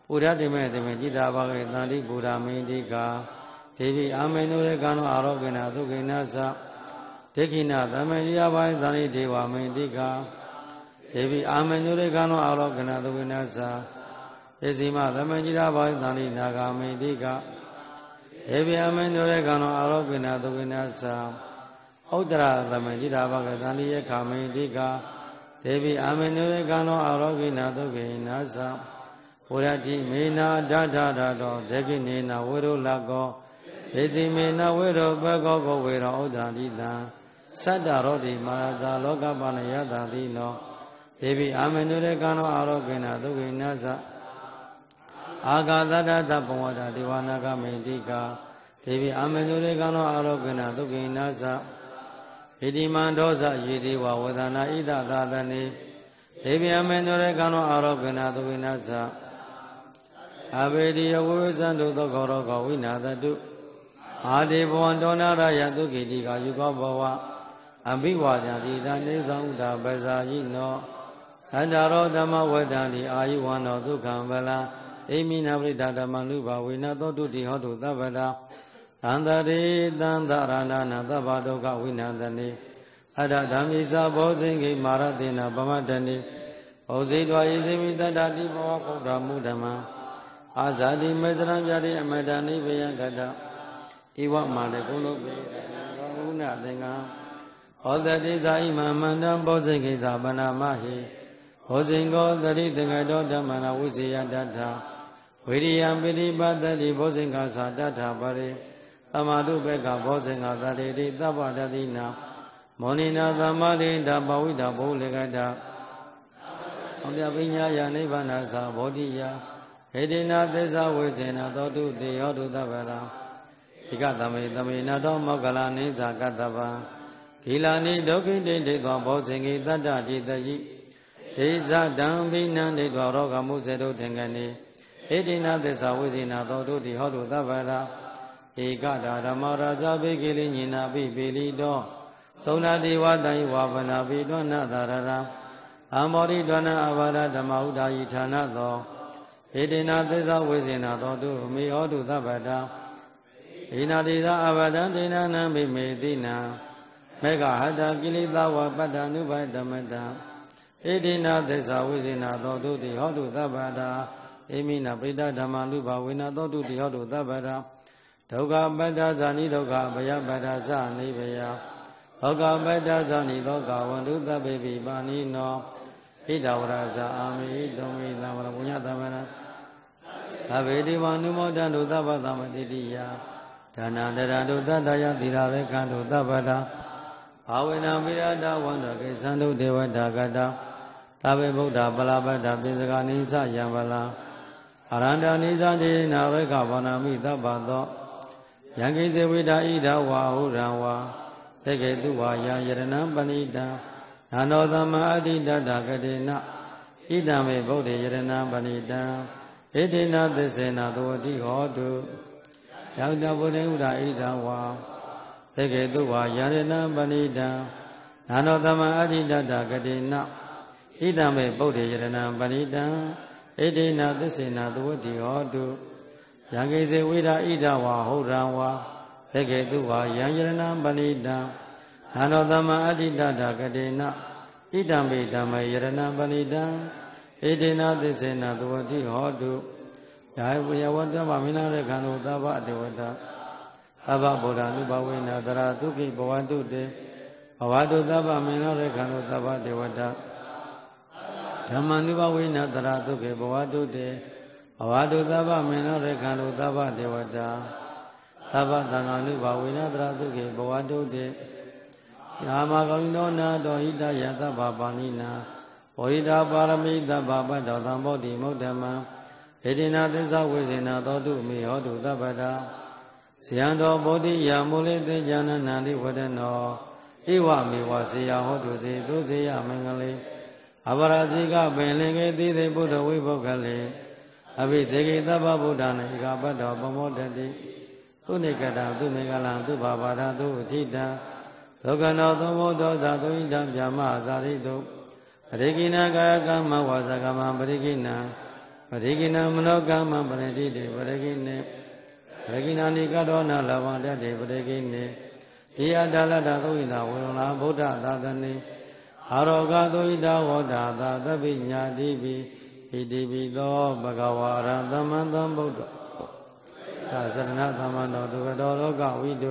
ပုရတိမေတိမေจิตာဘာဂေတန္တိပုရာမိတိကာဒေဝီအာမေနုရေကံသောအာရောဂေနသုခေနသဒိဋ္ဌိနသမဏိယဘာသန္တိဒေဝမိတိကာဒေဝီအာမေနုရေကံသောအာရောဂေနသုခေနသဧစီမသမဏိယဘာသန္တိနာဂမိတိကာဒေဝီအာမေနုရေကံသောအာရောဂေနသုခေနသဥဒ္ဒရာသမဏိယဘာဂေသန္တိယခမိတိကာဒေဝီအာမေနုရေကံသောအာရောဂေနသုခေနသဝရတိမေနာဒဒဒတောဒေကိနေနဝေရုလကောဧစီမေနဝေရုဘကောကောဝေရောဥဒ္ဒရာတိတံသတ္တရောတိမာရဇာလောကပါဏယတတိနောဒေဝီအာမေနုရေကံသောအာရောဂေနသုခေနသအာဂသတ္တသဘဝတဒေဝနာဂမေတိကာဒေဝီအာမေနုရေကံသောအာရောဂေနသုခေနသဣတိမံဒောဇယေတိဝဝေဒနာဣဒသာသနေဒေဝီအာမေနုရေကံသောအာရောဂေနသုခေနသအဘေဒီယဝိဝဇံတုသောခောရောဂဝိနာတတုအာဒေဘဝံတောနာရယသုခိတိကာယုကောဘဝအဘိဝါဒံတိတနေသံဥဒ္ဒပဇာယိနောသန္တာရောဓမ္မဝေဒံတိအာယုဝန္တောဒုက္ခံဗလံအိမိနာပရိဒဓမ္မနုဘဝေနသောတုတိဟောတုသဗ္ဗတာသန္တရေသန္တရဏနာသဗ္ဗဒုက္ခဝိနန္တနေအတ္တဓမ္မိသဘောဇင်္ဂိမာရတေနပမတ္တနေဩဇိတွာယေဇိမိတတ္တတိဘောဗုဒ္ဓမုဓမ္မအာဇာတိမေဇရံပြတိအမတ္တနိဗ္ဗယံကတ္တဧဝမာတေကုလုပေရောဟုနသင်္ကံဟောတတိဇာဣမမန္တံဘောဇိကိဇာပနာမဟိဟောဇင်ကောတတိတကတောဓမ္မနာဝိစေယတ္ထဝိရိယံပိဋိပတ်တတိဘောဇင်္ဂသာတ္ထပရိသမာဓုဘေကဘောဇင်္ဂသတိတိသဗ္ဗတတိနာမောနိနာသမ္မာရိဒပဝိဒဘုလေကတဩမြပညာယနိဗ္ဗာန်သာဘောဓိယဟေတိနာသစ္စာဝေဇေနသောတုတေဟောတုသဗ္ဗရာဣကသမေသမေနသောမောကလနိဇာကတ္တဗံဂီလာနိဒုက္ခိတေတေသောဘောဇင်္ဂိတတ္တတိတယိဒေဇတံဘိနံတေသောရောဂမှုစေတုသင်္ကနေဟေတိနာသစ္စာဝေဇေနသောတုတေဟောတုသဗ္ဗရာဧကဒါဓမ္မရာဇဘိကိလိညိနာပိပေလိတောသုံနာတိဝတံဝါဗနာပိတွဏသာရရံအမောရိတွဏအဘာဒဓမ္မဥဒာယိဌာနသောဣတိနာသစ္စာဝေဇေနသောတုမေဟောတုသဗ္ဗတာဣနာတိသာအဘာဒံဒိနာနံမိမေတိနံမေဃဟတကိလေသာဝပတ္တ ानु ဘဓမ္မတံဣတိနာသစ္စာဝေဇေနသောတုတိဟောတုသဗ္ဗတာဣမိနာပရိဒဓမ္မ ानु ဘဝေနသောတုတိဟောတုသဗ္ဗတာဒုက္ခပတ္တဇာနိဒုက္ခဘယပတ္တဇာနိဗယဒုက္ခပတ္တဇာနိဒုက္ခဝန္တုသဗ္ဗေပိပါဏိနောဣဒဝရဇာအာမိတုံမိသံဝရပုညသဗ္ဗနာအဘေတိဝနုမောတံတုသဗ္ဗသမတိတိယဒါနန္တရတုသတ္တယသီရရေကံတုသဗ္ဗတာဘာဝေနပိရတဝန္တကေသံတုဒေဝတာကတသဗ္ဗေဗုဒ္ဓပလပတ္တပိစကနိသယံဗလံအရန္တနိသတိနာရေကဘာနာမိသဗ္ဗသောယံကိစေဝိတာဣဒဝါဟုရံဝါသေကေတုဝါယံယရဏံပဏိတံနာနောသမ္မာအဋ္ဌိတတကတိနဣဒံမေဗုဒ္ဓေယရဏံပဏိတံဣတိနာသစ္စေနသဝတိဟောတုယောက်တဗုဒ္ဓဥဒဣဒံဝါသေကေတုဝါယရဏံပဏိတံနာနောသမ္မာအဋ္ဌိတတကတိနဣဒံမေဗုဒ္ဓေယရဏံပဏိတံဣတိနာသစ္စေနသဝတိဟောတုယံကိစေဝိဒာဣဒဝါဟုတ်ရံဝါသေကေတုဝါယံယရဏံပဏိတံနာနောသမ္မာအဋ္ဌိတတကတိနဣဒံမေဓမ္မေယရဏံပဏိတံဣတိနာသစ္စေနသဝတိဟောတုယာယဝတ္တဗမိနာရခန္ဓုသဗ္ဗတေဝတ္တသဗ္ဗဗုဒ္ဓ ानु ဘဝေနသရသုခိဘဝတုတေဘဝတုသဗ္ဗမိနာရခန္ဓုသဗ္ဗတေဝတ္တဓမ္မ ानु ဘဝေနသရသုခိဘဝတုတေဘဝတုသဗ္ဗမေနရေခန္ဓုသဗ္ဗဒေဝတာသဗ္ဗသံဃာနုဘဝေနသရသုခေဘဝတုတေရှာမကောဏိနောနာတောဟိတယသဗ္ဗပါဏိနာဝရိတာပါရမိသဗ္ဗပတ္တောသံဘောဓိမုဒ္ဓမံဣတိနာသစ္စာဝေဇေနသောတုမေဟောတုသဗ္ဗတာဇယံတော်ဘောဓိယာမူလိသေဉာဏနန္တိဝဒနောဧဝမေဝဇေယဟောတုစေသုဇေယမင်္ဂလေအပရာဇိကပင်လင်ကေတိသေဘုဒ္ဓဝိဘုဂလေအဘိသေကိသဗ္ဗဗုဒ္ဓနာဧကပတ္တောပမောတတိသူနိကတံသူမေကလံသူဘာဘာဒသူအဋ္ဌိတံဒုက္ခနောသောမောဒောဇာသုဣတံဗျာမဇာရိတုပရိကိဏကာယကမ္မဝါဇကမံပရိကိဏံပရိကိဏမနောကမ္မပရိတိတေပရိကိနေပရိကိဏနိကတောနာလဘံတတေပရိကိနေဒီယဒါလတသုဣနာဝေရဏဗုဒ္ဓသာသနေအာရောဂသုဣတာဝေါတာသာသဗ္ဗညာတိပိဣတိပိသောဘဂဝါရံသမ္မံသမ္ဗုဒ္ဓသာသရဏသမ္မန္တောဒုက္ခတောလောကဝိတု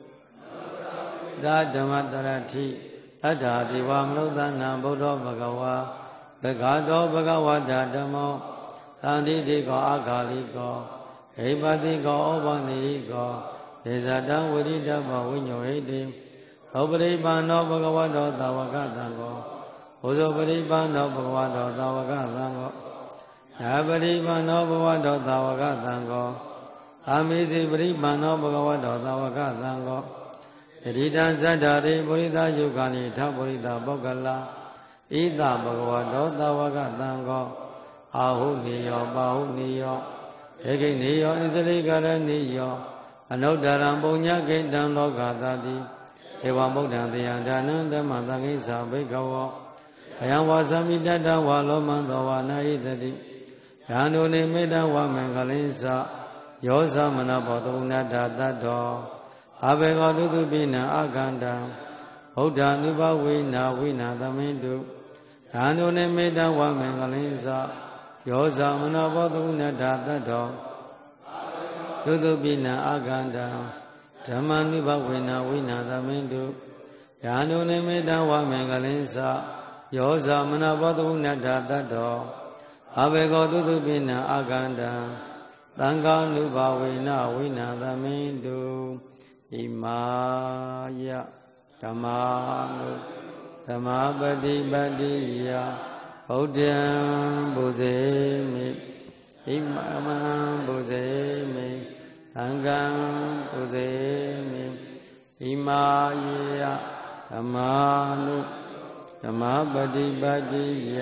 ဒါဓမ္မတရတိအတ္ထာဒီဝမနုဿနံဗုဒ္ဓဘဂဝါဘဂတောဘဂဝတာဓမ္မောသန္တိတိကောအာဂါလိကောဟိပတိကောဩဘာနိကောဒေဇတံဝိရိတဘဝိညောဟိတိဩပရိပန္နောဘဂဝတောသာဝကသံဃောဘုဇောပရိပန္နောဘဂဝတောသာဝကသံဃောနာပရိပန္နောဘဂဝတောသာဝကသံဃောအာမေဇိပရိပန္နောဘဂဝတောသာဝကသံဃောဣတိတံဇတ္တာရိပုရိသယုဂာနိထပုရိသပုဂ္ဂလာဣသဘဂဝတောသာဝကသံဃောအာဟုနိယောပါဟုနိယောဧကိနိယောဣဇလိကရဏိယောအနုတ္တရံပုညကိတံလောကသတိဧဝံဗုဒ္ဓံတေယံဒါနံဓမ္မသံဃိစ္ဆာဘိကဝောအယံဝါသမိတတဝါလောမံသောဝနာဟိတတိယံဒုနိမေတ္တဝမင်္ဂလိစ္ဆာယောသမနဘောတုဏတ္တတတ္တောအဘေကောတုတုပိနံအာကန္တံဗုဒ္ဓ ानु ဘဝေနာဝိနာသမင်တုယံဒုနိမေတ္တဝမင်္ဂလိစ္ဆာယောသမနဘောတုဏတ္တတတ္တောတုတုပိနံအာကန္တံဓမ္မ ानु ဘဝေနာဝိနာသမင်တုယံဒုနိမေတ္တဝမင်္ဂလိစ္ဆာယောသမနဘောတုဏတ္တတတ္တောအဘေကောတုတုပိနံအာကန္တံသံဃာ ानु ဘဝေနာဝိနာသမင်တုဣမာယဓမ္မာနုဓမ္မပฏิပတ္တိယဗုဒ္ဓံဘုဇေမိဣမံဘုဇေမိသံဃံဘုဇေမိဣမာယဓမ္မာနုဓမ္မပฏิပတ္တိယ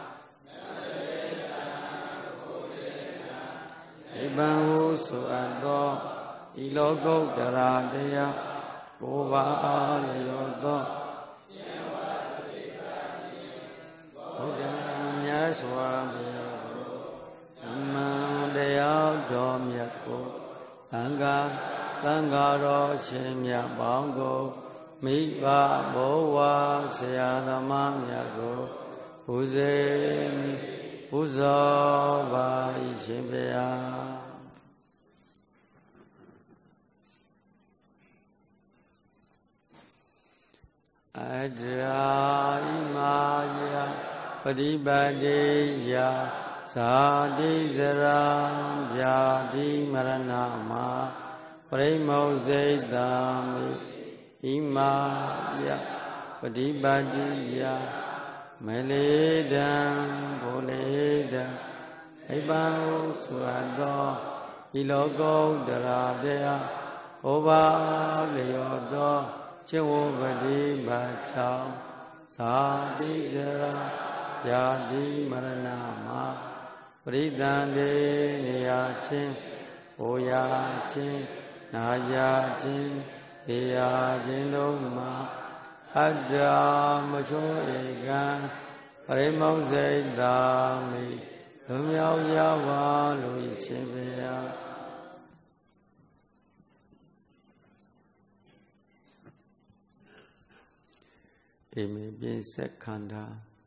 ဣဗံဟုဆိုအပ်သောဤလောကုတ္တရာတရားကိုယ်ပါလျောသောဘုရားမြတ်စွာဘုရားအမှန်တရားတော်မြတ်ကိုသံဃာတော်ရှင်မြတ်ပေါင်းကိုမိဘဘိုးဝါဆရာသမားမြတ်ကိုပူဇေမိပူဇော်ပါ၏ရှင်ဘုရားအဒရာဣမာယပฏิပတ္တိယဇာတိဇရာဗျာတိမရဏမာပရိမုဇိတံမိဣမာယပฏิပတ္တိယမလေတံဘုလေတံဣဗံဟုဆိုအပ်သောဤလောကုတ္တရာတရားကိုယ်ပါလျောသောจิวปฏิบัติชาวสาธิจราญาติมรณะมาปริตันเตนิยาชินโอยาชินนายาชินเอียาชินโลมาอัจจามโชเอกันปริมุเสตามิลุမြောက်ရပါလို့ရှင်ဘုရားဧမေပြည့်စက်ခန္ဓာ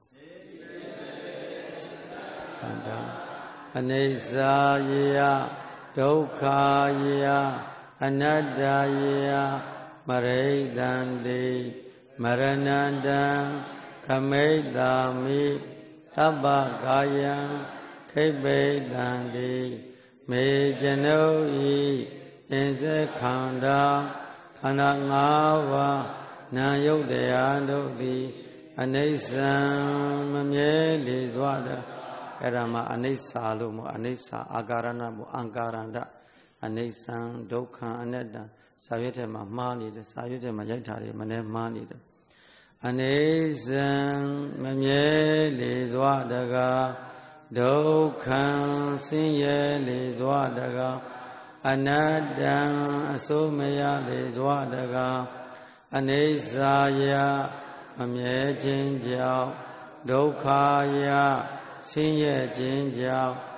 အနိစ္စယေယဒုက္ခယေယအနတ္တယေယမရိဒန္တိမရဏန္တံခမိတ္တာမိသဗ္ဗကာယံခိဗ္ဗေတန္တိမေဇနုဤအင်းစက်ခန္ဓာခန္ဓာ၅ပါးနာယုတ်တရားတို့သည်အနိစ္စံမမြဲလေစွာတအဲ့ဒါမှအနိစ္စလို့မို့အနိစ္စအာကာရဏမို့အံကာရန္တအနိစ္စံဒုက္ခအနတ္တစာရွက်ထဲမှာမှားနေတယ်စာရွက်ထဲမှာရိုက်ထားတယ်မနေ့မှားနေတယ်အနိစ္စံမမြဲလေစွာတကားဒုက္ခံဆင်းရဲလေစွာတကားအနတ္တံအစိုးမရလေစွာတကားအနိစ္စယမမြဲခြင်းကြောင့်ဒုက္ခယဆင်းရဲခြင်းကြောင့်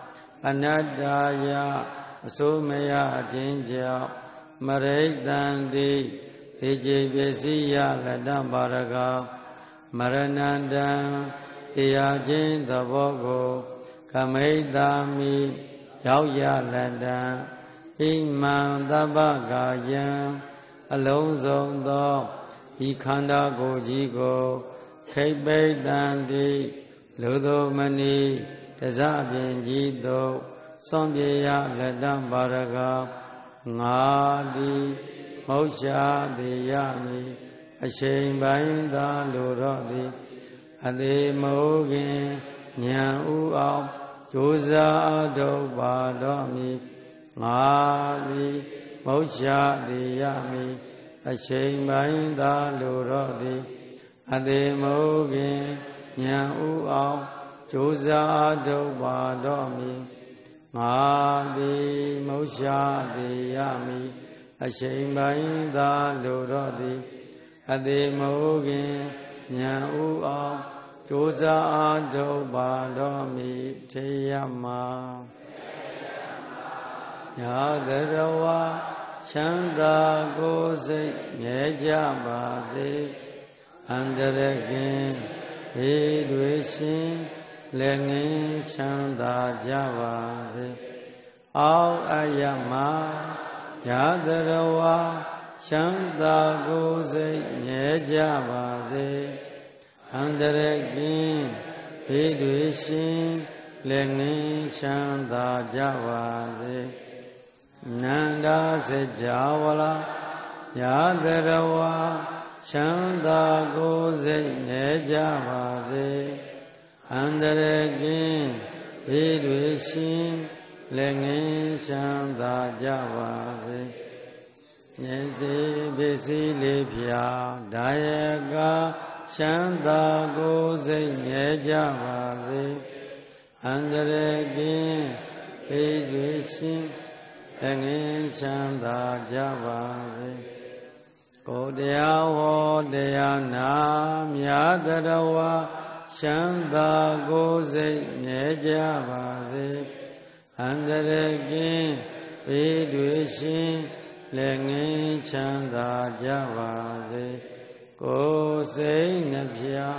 Anadaya Asumaya Jinja Maridandi Ijibesiya Ladam Baraga Maranandam Iyajin Dabogo Kamaidami Yauya Ladam Iman Dabagayan Alonzo Do Ikanda Gojigo Kaibedandi Ludo Mani Tazabin Jido Sombiya Ladam Baraga Ngadi Moksha Diyami Ashain Bainda Luradi Ade Mogin Nyan Uaw Joza Ado Badomi Ngadi Moksha Diyami Ashain Bainda Luradi Ade Mogin Nyan Uaw Joza Ado Badomi Ngadi Moksha Diyami Ashain Bainda Luradi Ade Mogin Nyan Uaw Joza Ado Badomi Teyama Yadarawa Shanda Gozai Nyejabade Andarakin Vidwishin Lengin Shanda Javade Aw Ayama Yadarawa Shanda Gozai Nyejabade Andarakin Vidwishin Lengin Shanda Javade Nanda Sejawala Yadarawa Shanda Gozai Nyejavade Andarakin Vidwishin Lengin Shanda Javade Nyezi Besi Lepya Dayaga Shanda Gozai Nyejavade Andarakin Vidwishin Lengin Shanda Javade Kodaya Vodaya Nam Yadarawa Shanda Gozai Nyejavade Andarakin Vidwishin Lengin Shanda Javade Gozai Napya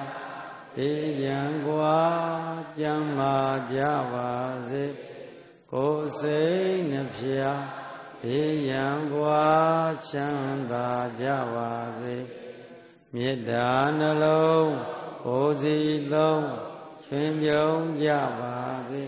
Iyangwa Jamma Javade Gozai Napya Iyangwa Shanda Javade Myedanalong Ozilong Shwimyong Javade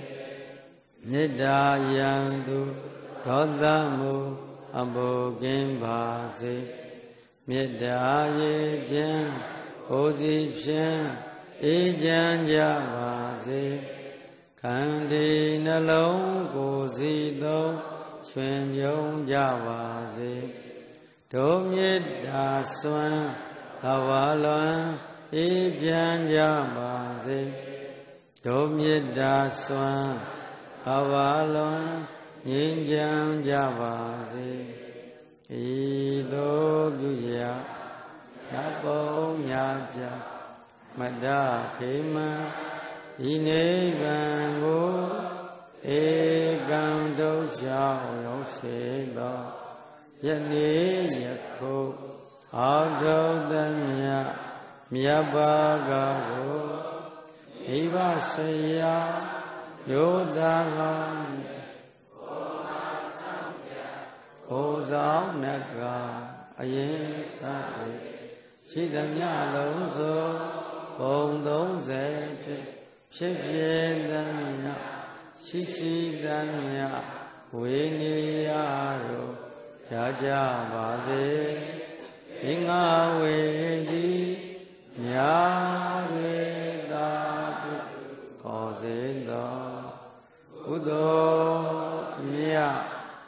Nidayandu Dodhamu Ambogin Bhaze Myedaye Jan Ozipshan Ijan Javade Kandi Nalong Gozidong Shwimyong Javade Domyeda Swan Kavalwan Ijan Javade Domyeda Swan Kavalwan Ijan Javade Ido Buya Yabo Nyaja Mada Kema Inevango Egando Xiao Seda Yani Yako Ado Damya Myabagago Ivasaya Yodavani Ozao Naga Ayen Sae Chidanya Lonzo Bondong Zete Shivendamya Shishidamya Viniyaro Yajavade Inga Vedi Nyaveda Kozenda Udo Nya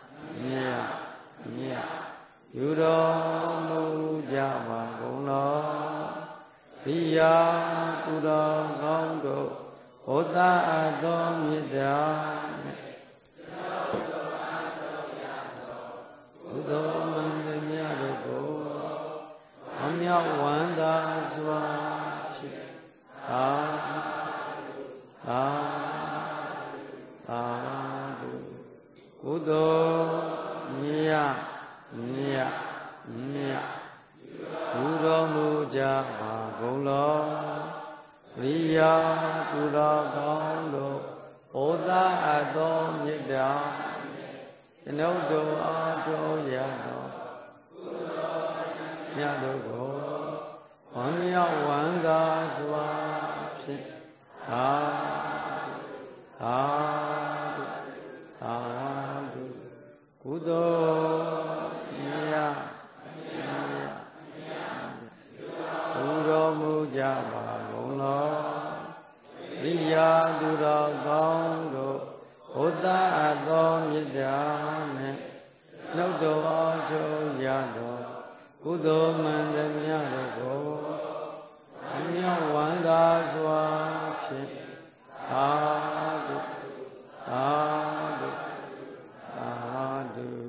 Yudo Mujava Gono Piya Udo Gondo Oda Adom Yedane Udo Mandamyago Amya Wanda Zwachi Ah သိုလ်မြတ်မြတ်မြတ်ပြုတော်မူကြပါကုန်လောရိယာသူတော်ကောင်းတို့ဩသာအပ်သောမေတ္တာကျွန်ုပ်တို့အားထုတ်ရသောမြတ်တို့ကိုဝမ်းမြောက်ဝမ်းသာစွာဖြင့်သာဓုကုသိုလ်မြတ်ပြုတော်မူကြပါကုန်လောရိယာသူတော်ကောင်းတို့ဘုဒ္ဓအပ်သောမေတ္တာနှင့်နှုတ်တော်အားထုတ်ရသောကုသိုလ်မှန်သမျှတို့ကိုအမြောက်ဝမ်းသာစွာဖြင့်သာဓုသာဓုသာဓု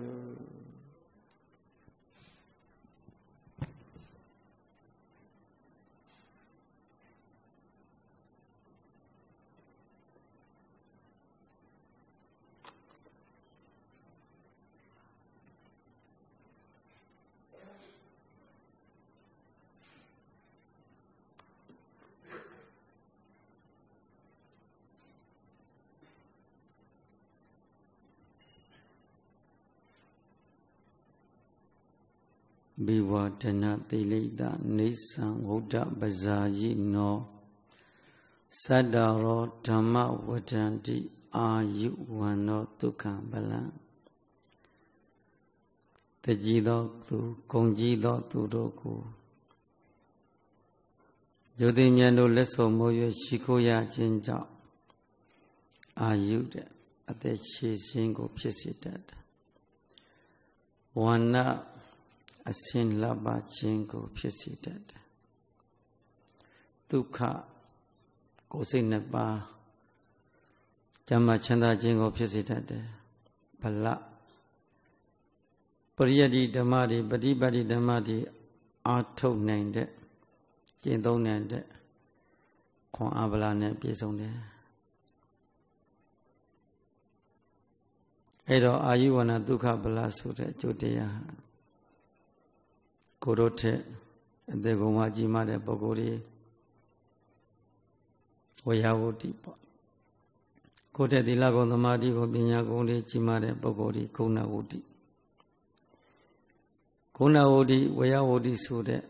ဘိဝဒနာတိလိတနေသံဝုဒ္ဓပဇာယိနောသတ္တရောဓမ္မဝဒန္တိအာယုဝန္နောဒုက္ခံပလံတကြည်သောသူဂုံကြည်သောသူတို့ကိုယုတိမြတ်တို့လက်ဆုံမိုး၍ရှိခိုးရခြင်းကြောင့်အာယုတဲ့အသက်ရှည်ခြင်းကိုဖြစ်စေတတ်တယ်ဝန္နအစင်လပ်ပါခြင်းကိုဖြစ်စေတတ်တယ်ဒုက္ခကိုယ်စိတ်နှစ်ပါးကျမ်းမာချမ်းသာခြင်းကိုဖြစ်စေတတ်တယ်ဗလပရိယတ္တိဓမ္မတွေပฏิပတ်တိဓမ္မတွေအာထုတ်နိုင်တဲ့ကျင့်သုံးနိုင်တဲ့ခွန်အားဗလာနဲ့ပြည့်စုံတယ်အဲ့တော့အာယုဝနဒုက္ခဗလဆိုတဲ့အကျိုးတရားကိုတို့ထက်အသေးကုန်မှကြီးမားတဲ့ပုဂ္ဂိုလ်တွေဝေယဝတ္တိပေါ့ကိုတဲ့သီလကုံသမာဓိကုံပညာကုံတွေကြီးမားတဲ့ပုဂ္ဂိုလ်တွေဂုဏဝတ္တိဂုဏဝတ္တိဝေယဝတ္တိဆိုတဲ့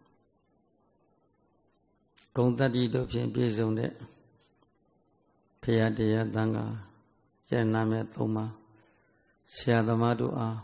ဂုံတတ္တိတို့ဖြင့်ပြည့်စုံတဲ့ဖရာတရားသံဃာရဲ့နာမည်၃ပါးဆရာသမားတို့အား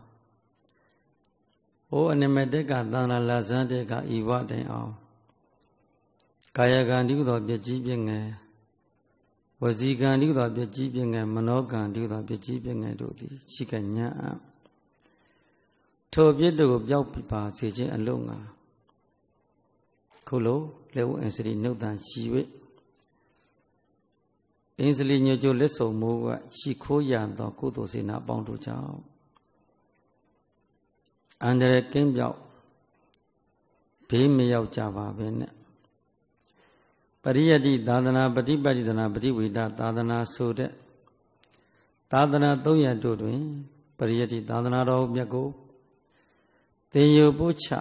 အိုအနမတက်ကသန္တာလာဇန်တက်ကဤဝတိုင်အောင်ကာယကံတိဟုသောပြည့်ကြီးပြည့်ငယ်ဝစီကံတိဟုသောပြည့်ကြီးပြည့်ငယ်မနောကံတိဟုသောပြည့်ကြီးပြည့်ငယ်တို့သည်ရှိကညာအံ့ထိုပြည့်တို့ကိုပြောက်ပါစေခြင်းအလုံးငါခုလိုလက်ဝအင်္စရိနှုတ်တန်ရှိ၍အင်္စရိညွတ်ကျိုးလက်ဆုံမိုးကရှိခိုးရသောကုသိုလ်စေနာအပေါင်းတို့ကြောင့်အန္တရာယ်ကင်းပြောက်ဘေးမရောက်ကြပါပဲနဲ့ပရိယတ္တိသာသနာပฏิပတ်တိသနာပฏิဝေဒသာသနာဆိုတဲ့သာသနာ၃ရပ်တို့တွင်ပရိယတ္တိသာသနာတော်မြတ်ကိုသင်ယူပို့ချ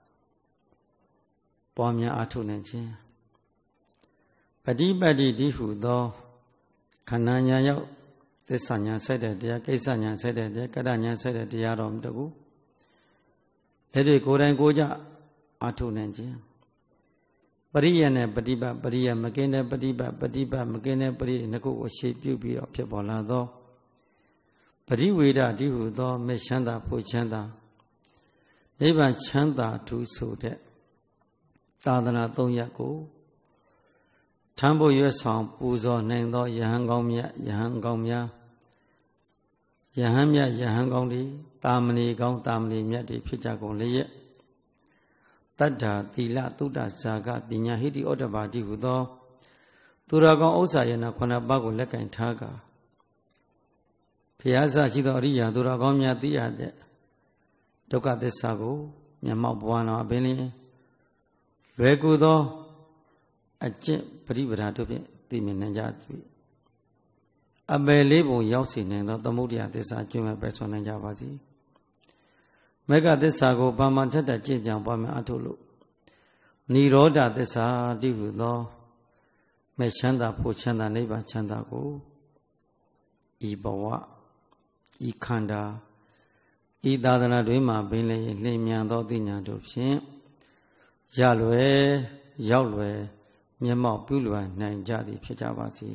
ပွားများအားထုတ်နိုင်ခြင်းပฏิပတ်တိတိဟုသောခန္ဓာညာရောက်သစ္စာညာဆိုင်တဲ့တရားကိစ္စညာဆိုင်တဲ့တရားကတ္တညာဆိုင်တဲ့တရားတော်တကူအဲ့ဒီကိုယ်တိုင်ကိုယ်ကြအားထုတ်နိုင်ခြင်းပရိယနဲ့ပฏิပတ်ပရိယမကင်းတဲ့ပฏิပတ်ပฏิပတ်မကင်းတဲ့ပရိယနှစ်ခုကိုရှေ့ပြုပြီးတော့ဖြစ်ပေါ်လာသောပရိဝေဒတိဟုသောမေချမ်းသာဖို့ချမ်းသာနိဗ္ဗာန်ချမ်းသာထူးဆိုတဲ့သာသနာ၃ရပ်ကိုထမ်းဖို့ရွယ်ဆောင်ပူဇော်နိုင်သောယဟန်ကောင်းမြတ်ယဟန်ကောင်းများယဟန်မြတ်ယဟန်ကောင်းတွေတာမဏေကောင်းတာမဏေမြတ်တွေဖြစ်ကြကုန်လျက်တတ္ထာသီလသုဒ္ဓဇာကပညာဟိတိဩတ္တပါတိဟုသောသူတော်ကောင်းဥစ္စာယနာခုနှစ်ပါးကိုလက်ကင်ထားကာဘုရားဆရှိသောအရိယာသူတော်ကောင်းများသိရတဲ့ဒုက္ခသစ္စာကိုမျက်မှောက်ပွားတော်အပင်လျင်လွယ်ကူသောအကျင့်ပရိပဒါတို့ဖြင့်သိမြင်နိုင်ကြသည်အပယ်လေးပုံရောက်စီနိုင်သောသမုဒယသစ္စာကျွမ်းမဲ့ပဲဆွနိုင်ကြပါစေမေဃသစ္စာကိုဘာမှထက်တဲ့ကြင်ကြံပွားများအထုလို့နိရောဓသစ္စာတိဟုသောမဲ့ချမ်းသာဖို့ချမ်းသာနိဗ္ဗာန်ချမ်းသာကိုဤဘဝဤခန္ဓာဤသာသနာတွင်မှပင်လေလျင်မြန်သောသိညာတို့ဖြင့်ရလွယ်ရောက်လွယ်မျက်မှောက်ပြုလွယ်နိုင်ကြသည်ဖြစ်ကြပါစေ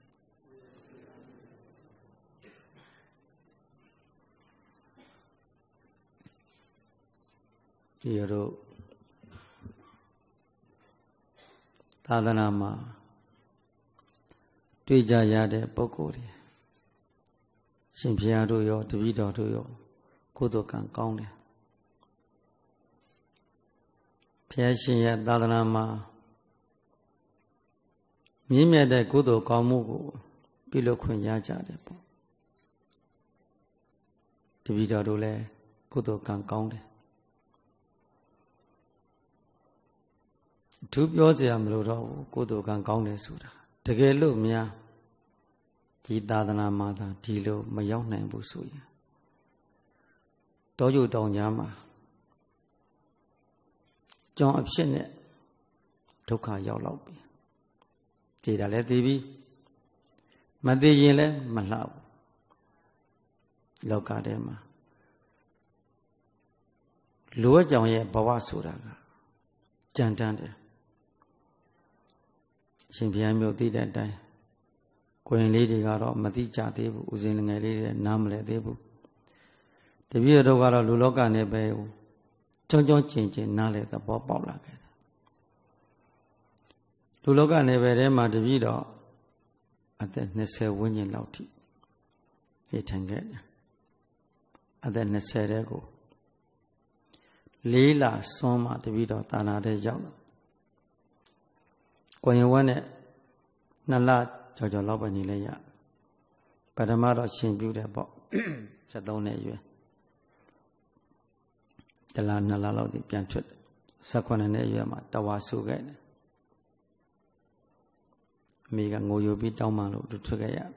ဒီတို့သာသနာမှာတွေ့ကြရတဲ့ပုဂ္ဂိုလ်တွေရှင်ဘုရားတို့ရောတပည့်တော်တို့ရောကုသိုလ်ကံကောင်းတယ်ဘုရားရှင်ရဲ့သာသနာမှာမြင့်မြတ်တဲ့ကုသိုလ်ကောင်းမှုကိုပြုလုပ်ခွင့်ရကြတယ်ပေါ့တပည့်တော်တို့လည်းကုသိုလ်ကံကောင်းတယ်အထူးပြောစရာမလိုတော့ဘူးကုသိုလ်ကံကောင်းတယ်ဆိုတာတကယ်လို့များဒီသာသနာမှာသာဒီလိုမရောက်နိုင်ဘူးဆိုရင်တောကျတောင်ကြားမှာကြောင်အဖြစ်နဲ့ဒုက္ခရောက်တော့ပြီသိတာလည်းသိပြီမသိရင်လည်းမလှဘူးလောကထဲမှာလူအကြောင်ရဲ့ဘဝဆိုတာကကြံတန်းတယ်ရှင်ဘုရားမျိုးသိတဲ့အတိုင်းကိုရင်လေးတွေကတော့မသိကြသေးဘူးဦးဇင်းငယ်လေးတွေနားမလဲသေးဘူးတပည့်တော်ကတော့လူလောကနဲ့ပဲကြောင်းကြောင်းကျင်ကျင်နားလဲသဘောပေါက်လာခဲ့တယ်လူလောကနယ်ပယ်ထဲမှာတပည့်တော်အသက်20ဝန်းကျင်လောက်ထိနေထိုင်ခဲ့တယ်အသက်20တဲ့ကို4 လစွန်းမှတပည့်တော်သာနာတဲ့ရောက်တော့ကိုရင်ဝက်နဲ့2 လကျော်ကျော်လောက်ပဲနေလဲရပထမတော့ရှင်ပြုတယ်ပေါ့73နှစ်အရွယ်1 လ 2 လလောက်ဒီပြန်ထွက်18နှစ်အရွယ်မှာတဝါဆူခဲ့တယ်အမေကငိုယိုပြီးတောင်းပန်လို့သူထွက်ခဲ့ရ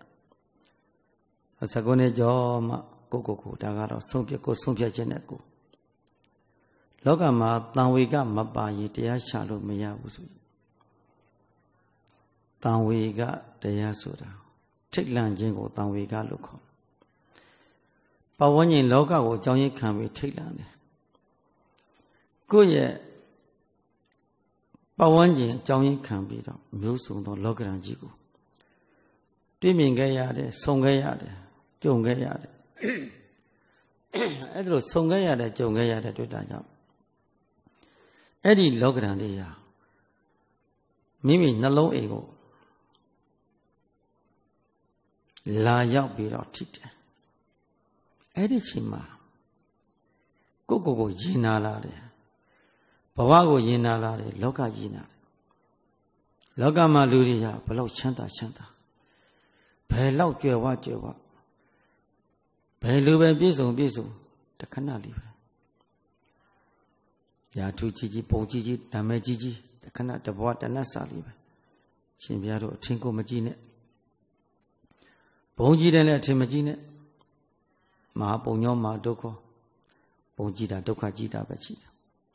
19နှစ်ကျော်မှကိုဒါကတော့ဆုံးဖြတ်ခြင်းနဲ့ကိုလောကမှာတန်ဝေကမပါရင်တရားရှာလို့မရဘူးဆိုတန်ဝေကတရားဆိုတာထိတ်လန့်ခြင်းကိုတန်ဝေကလို့ခေါ်ပဝန်းကျင်လောကကိုအကြောင်းရင်းခံပြီးထိတ်လန့်တယ်ကိုယ့်ရဲ့ပဝန်းကျင်အကြောင်းရင်းခံပြီးတော့မျိုးစုံသောလောကရန်ကြီးကိုတွေ့မြင်ခဲ့ရတယ်ဆုံခဲ့ရတယ်ကြုံခဲ့ရတယ်အဲ့ဒါလို့ဆုံခဲ့ရတယ်ကြုံခဲ့ရတဲ့တွေ့တာကြောင့်အဲ့ဒီလောကရန်လေးဟာမိမိနှလုံးအိမ်ကိုလာရောက်ပြီးတော့ထိတယ်အဲ့ဒီချိန်မှာကိုရင်နာလာတယ်ဘဝကိုရင်နာလာတယ်လောကရင်နာတယ်လောကမှာလူတွေကဘယ်လောက်ချမ်းသာဘယ်လောက်ကြွယ်ဝဘယ်လိုပဲပြည့်စုံတခဏလေးပဲရာထူးကြီးပုံကြီးဓမ္မကြီးတခဏတဘဝတနတ်စာလေးပဲရှင်ဘုရားတို့အထင်ကိုမကြည့်နဲ့ဘုံကြီးတယ်လည်းအထင်မကြီးနဲ့မဟာပုံညောမဟာဒုက္ခဘုံကြီးတာဒုက္ခကြီးတာပဲရှိတယ်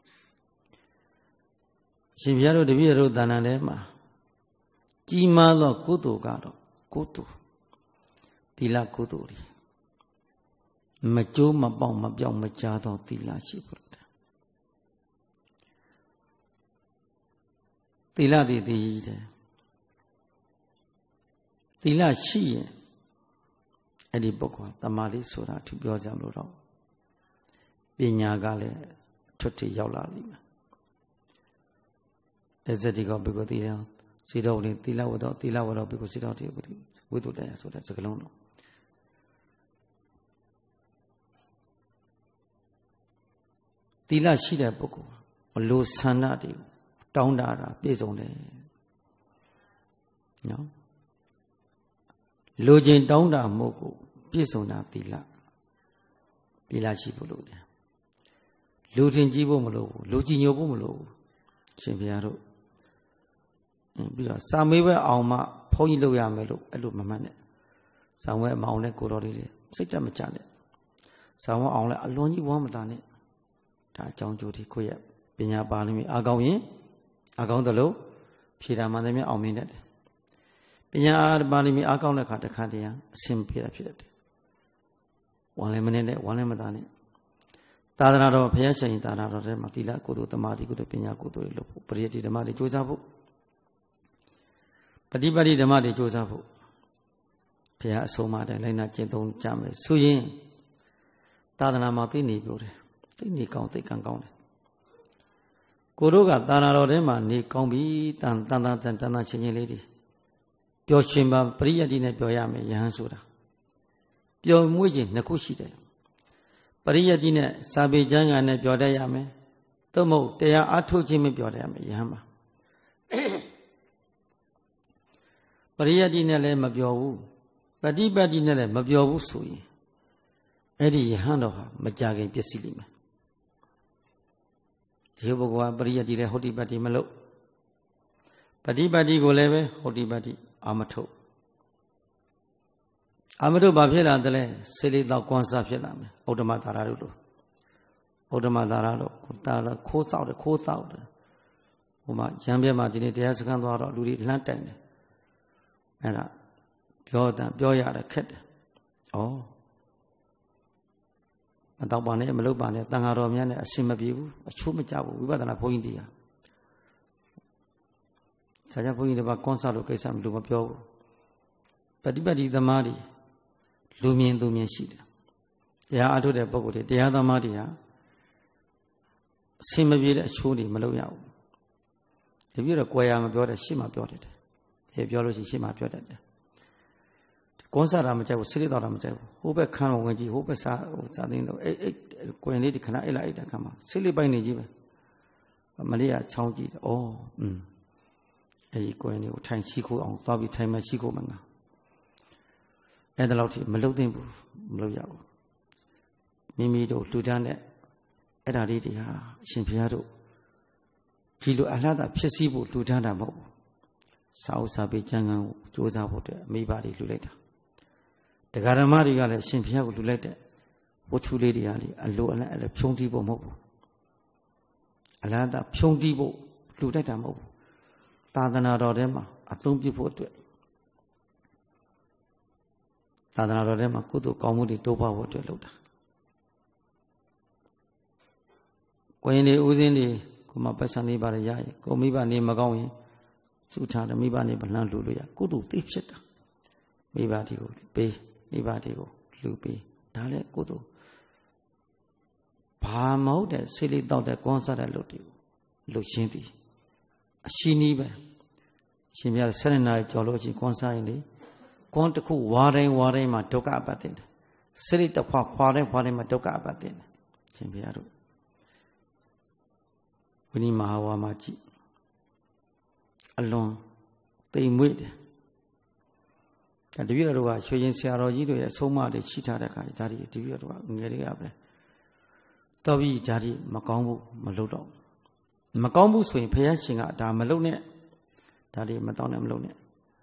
ရှင်ဘုရားတို့တပည့်တော်သာနာထဲမှာကြီးမားသောကုသိုလ်ကတော့ကုသိုလ်သီလကုသိုလ်တွေမကျိုးမပေါက်မပြောင်းမကြားသောသီလရှိဖို့သီလတည်တည်တယ်သီလရှိရင်အဲ့ဒီပုဂ္ဂိုလ်တမာလေးဆိုတာသူပြောကြမလို့တော့ပညာကလည်းထွတ်ထိရောက်လာလိမ့်မယ်အဇတိကောဘိက္ခုသီလစေတော်ဝင်သီလဝတော်ဘိက္ခုစေတော်တိဝိတုတ္တယဆိုတဲ့စကားလုံးတော့သီလရှိတဲ့ပုဂ္ဂိုလ်မလို့ဆန္ဒတွေတောင်းတာပြည့်စုံတယ်နော်လိုချင်တောင်းတာမဟုတ်ကိုပြည့်စုံတာသီလရှိဖို့လို့တယ်လူထင်ကြီးဖို့မလို့ဘူးလူကြည်ညိုဖို့မလို့ဘူးရှင်ဘုရားတို့ပြီးတော့စာမေးပွဲအောင်မှဘုန်းကြီးလုပ်ရမယ်လို့အဲ့လိုမမှတ်နဲ့ဆောင်ဝဲမောင်နဲ့ကိုတော်လေးတွေစိတ်တက်မကြနဲ့ဆောင်ဝဲအောင်လဲအလွန်ကြီးဝမ်းမသာနဲ့ဒါအကြောင်းကျိုးဒီကိုယ့်ရဲ့ပညာပါဠိမျိုးအားကောင်းရင်အားကောင်းသလိုဖြေတာမှန်တယ်မြတ်အောင်မြင်တတ်တယ်ပညာပါဠိမျိုးအားကောင်းတဲ့အခါတခါတည်းအဆင်ပြေတာဖြစ်တတ်တယ်ဝမ်းလည်းမနဲ့ဝမ်းလည်းမသာနဲ့သာသနာတော်ဘုရားရှင်သာသနာတော်ထဲမှာသီလကုသိုလ်သမာဓိကုသိုလ်ပညာကုသိုလ်တွေလုပ်ဖို့ပရိယတ္တိဓမ္မတွေကြိုးစားဖို့ပฏิပတ်တိဓမ္မတွေကြိုးစားဖို့ဘုရားအဆုံးအမတိုင်းလိုက်နာကျင့်သုံးကြမယ်ဆိုရင်သာသနာမှာသိနေပြောတယ်သိနေကောင်းသိကံကောင်းတယ်ကိုတို့ကသာသနာတော်ထဲမှာနေကောင်းပြီတန်ချင်းချင်းလေးတွေပျော်ရွှင်ပါပရိယတ္တိနဲ့ပျော်ရမယ်ယဟန်ဆိုတာပျော်မွေ့ခြင်းနှစ်ခုရှိတယ်ပရိယတ္တိနဲ့စာပေကျမ်းဂန်နဲ့ပျော်တတ်ရမယ်သို့မဟုတ်တရားအားထုတ်ခြင်းနဲ့ပျော်တတ်ရမယ်ယဟန်မှာပရိယတ္တိနဲ့လည်းမပျော်ဘူးပฏิပတ်တိနဲ့လည်းမပျော်ဘူးဆိုရင်အဲ့ဒီယဟန်တော်ဟာမကြခင်ပျက်စီးလိမ့်မယ်ဒီပုဂ္ဂိုလ်ကပရိယတ္တိလည်းဟုတ်တိပတ်တိမလုပ်ပฏิပတ်တိကိုလည်းပဲဟုတ်တိပတ်တိအာမထုတ်ဘာဖြစ်လာတယ်လဲစိတ်လေးတော့ကွန်ဆာဖြစ်လာမယ်ဩဒ္ဓမသာရတို့လိုဩဒ္ဓမသာရတို့တာခိုးဆောက်တယ်ဟိုမှာရံပြဲမှာဒီနေ့တရားစခန်းသွားတော့လူတွေလှမ်းတိုင်တယ်အဲ့ဒါပြောရတယ်ခက်တယ်ဩမတော့ပါနဲ့မလုပ်ပါနဲ့တန်ဃာတော်များနဲ့အဆင်မပြေဘူးအချိုးမကြဘူးဝိပဿနာဘုန်းကြီးတရားဆရာဘုန်းကြီးတွေကကွန်ဆာလို့ကိစ္စမလို့မပြောဘူးပฏิပတ်တိသမားတွေလူမြင်သူမြင်ရှိတယ်တရားအထုတ်တဲ့ပုဂ္ဂိုလ်တွေတရားသမားတွေဟာအဆင်မပြေတဲ့အချိုးတွေမလုပ်ရဘူးတပြည့်တော့ကြွယ်ရမပြောတဲ့ရှေ့မှာပြောတတ်တယ်ပြောလို့ရှိရင်ရှေ့မှာပြောတတ်တယ်ကွန်ဆာတာမကြိုက်ဘူးစိရိတော်တာမကြိုက်ဘူးဟိုဘက်ခန်းဝင်ကြည့်ဟိုဘက်စာသိန်းတော့အဲ့ကွယ်လေးဒီခဏအဲ့တဲ့ခါမှာစိလေးပိုက်နေကြီးပဲမလေးကချောင်းကြည့်တယ်အဲ့ဒီကွယ်လေးကိုထိုင်ရှိခိုးအောင်သွားပြီးထိုင်မှရှိခိုးမှငါအဲ့ဒါလောက်ထိမလုပ်သင့်ဘူးမလုပ်ရဘူးမိမိတို့လူတန်းတဲ့အဲ့ဒါလေးတွေဟာအရှင်ဘုရားတို့ဒီလိုအလှတာဖြစ်စီဖို့လူတန်းတာမဟုတ်ဘူးစာအုပ်စာပေကျမ်းဂန်ကိုစူးစမ်းဖို့အတွက်အမိဘတွေလှူလိုက်တာတရားဓမ္မတွေကလည်းအရှင်ဘုရားကိုလှူလိုက်တဲ့ဝတ္ထုလေးတွေကလေအလိုအလတ်အဲ့ဒါဖြုံးတီးဖို့မဟုတ်ဘူးအလှတာဖြုံးတီးဖို့လှူလိုက်တာမဟုတ်ဘူးသာသနာတော်ထဲမှာအသုံးပြုဖို့အတွက်သာသနာတော်ထဲမှာကုသိုလ်ကောင်းမှုတွေတိုးပွားဖို့အတွက်လုပ်တာကိုရင်တွေဦးစင်းတွေကိုမှပတ်စံနေပါရရရင်ကိုမိဘနေမကောင်းရင်စုထားတယ်မိဘနေဗလန်းလှူလို့ရကုသိုလ်သိဖြစ်တာမိဘတွေကိုပေးမိဘတွေကိုလှူပေးဒါလည်းကုသိုလ်ဘာမဟုတ်တဲ့စိတ်လေးတောက်တဲ့ကွန်ဆာတဲ့လုပ်တွေလှူရှင်းသည်အရှိနည်းပဲရှင်ပြ12နာရီကြော်လို့ရှိရင်ကွန်ဆာရင်လေကွန်တစ်ခုဝါတိုင်းမှာဒုက္ခအပတ်တင်တယ်စိတ်တစ်ခွာတိုင်းမှာဒုက္ခအပတ်တင်တယ်ရှင်ပြတို့ဝိနည်းမဟာဝါမှာကြည့်အလွန်တိမ်မွေ့တယ်တပည့်တော်ကရွှေရင်ဆရာတော်ကြီးတို့ရဲ့အဆုံးအမတွေရှိထားတဲ့အခါဒါဒီတပည့်တော်ကငယ်တွေကပဲတော်ပြီဒါဒီမကောင်းဘူးမလုပ်တော့မကောင်းဘူးဆိုရင်ဘုရားရှင်ကဒါမလုပ်နဲ့ဒါဒီမတောင်းနဲ့မလုပ်နဲ့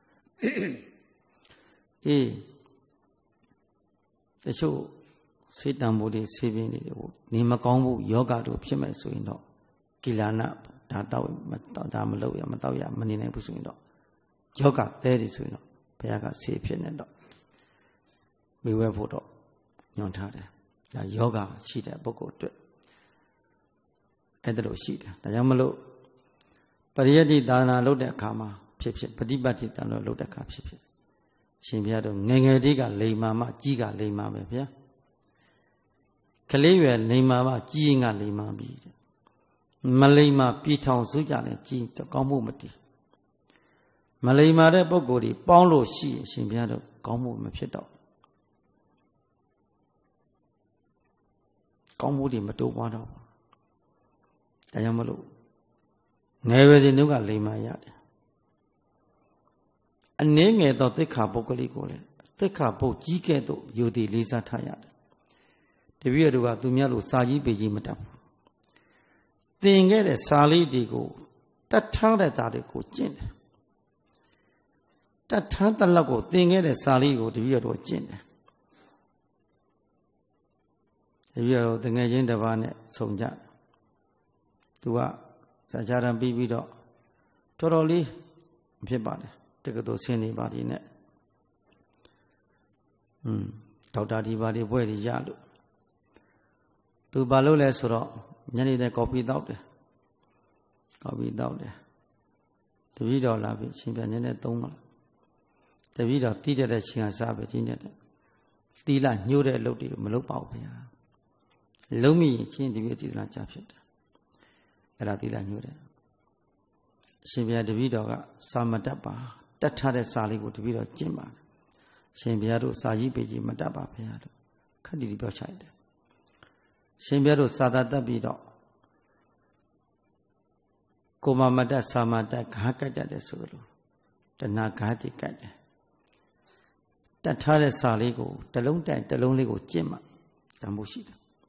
တချို့စေတံမိုးတွေဆေးပြင်းတွေနေမကောင်းဘူးယောဂတို့ဖြစ်မဲ့ဆိုရင်တော့ကိလာနာဒါတော့ဒါမလုပ်ရမတော့ရမနေနိုင်ဘူးဆိုရင်တော့ယောဂသဲတွေဆိုရင်တော့ဘုရားကဆေးဖြစ်နေတော့မိဝဲဖို့တော့ညွှန်ထားတယ်ဒါယောဂရှိတဲ့ပုဂ္ဂိုလ်အတွက်အဲ့ဒါလို့ရှိတယ်ဒါကြောင့်မလို့ပရိယတ္တိသာသနာလုပ်တဲ့အခါမှာဖြစ်ပฏิပတ်တိသာသနာလုပ်တဲ့အခါဖြစ်ရှင်ဘုရားတို့ငယ်ငယ်လေးကလိမ္မာမှကြီးကလိမ္မာပဲဗျာကလေးရွယ်လိမ္မာမှကြီးရင်ကလိမ္မာပြီမလိမ္မာပြေထောင်စုကြတယ်ကြီးကောင်းမှုမတည်မလိမ္မာတဲ့ပုဂ္ဂိုလ်တွေပေါင်းလို့ရှိရင်ရှင်ဘုရားတို့ကောင်းမှုမဖြစ်တော့ကောင်းမှုတွေမတိုးပွားတော့ဘူးဒါကြောင့်မလို့ငယ်ရွယ်စဉ်တုန်းကလိမ္မာရတယ်အနည်းငယ်သောသိက္ခာပုဂ္ဂလိကိုလည်းသိက္ခာပုတ်ကြီးကဲ့သို့ယူသည်လေးစားထားရတယ်တပည့်တို့ကသူများလိုစာကြီးပေကြီးမတတ်ဘူးသင်ခဲ့တဲ့စာလေးတွေကိုတတ်ထားတဲ့စာတွေကိုကျင့်တယ် Tata Talago, thing at a saligo, the Viro Chin. The Viro, the Najan Davane, Sonja. Tua, Sajaran Bibido, Toroli, Pibade, take a dose anybody net. Tautati body, where is Yalu? To Balo Lesoro, Yanni the copy out there. Copy out there. The video love it, Simpian Toma. The video theatre that she has sabbath in it. Stila knew that looked at Malopao. Lomi, change the beauty not chapter. Elatila knew that. Simpia the video, Samatapa, that had a sally with the video Jimba. Simpiado, Saji Piji, Matapa, Piado. Candidi Bochide. Simpiado, Sadata Bido. Koma Mada Samata, Hakata de Sulu. The Nakati Cat. That had a saligo, the long time, the lonely go Jimma, the Mushid.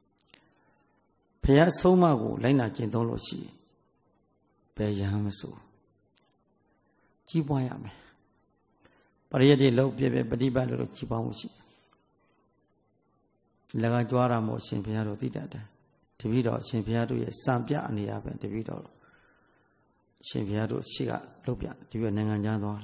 Pia Somago, Lena Jindolosi. Payamasu. Chiboyame. Pariadi low baby, Badiba Chibamushi. Lagajuara mo Simpiado did that. The video Simpiado is Sampia and the Abbey, the video. Simpiado Siga, Lopia, the Nanganjador.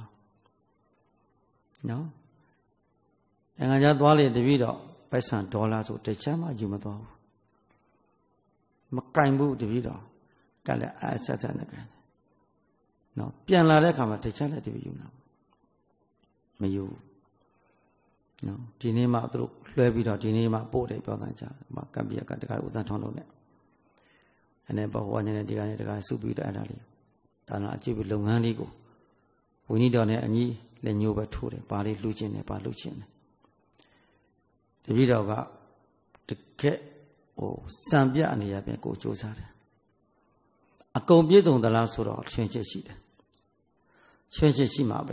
No? Nanganjadwali, the video, Pesan dollars or Techama, Jumato. Makaimu, the video. Gala assets and again. No, Pianla Recama, Techala, the video. May you no, Dinema through Levita, Dinema, Bode, Pavanja, Macambia, Cataka, with that on it. And about one in a day, the guy subit at Ali. Dana achieve Longanigo. We need on it and ye, Lenuba Ture, Pari Lucin, and Palucin. The video got the cat or Sambia and the Yabanco Josar. A computer on the last sort of change sheet. Change Shimabe.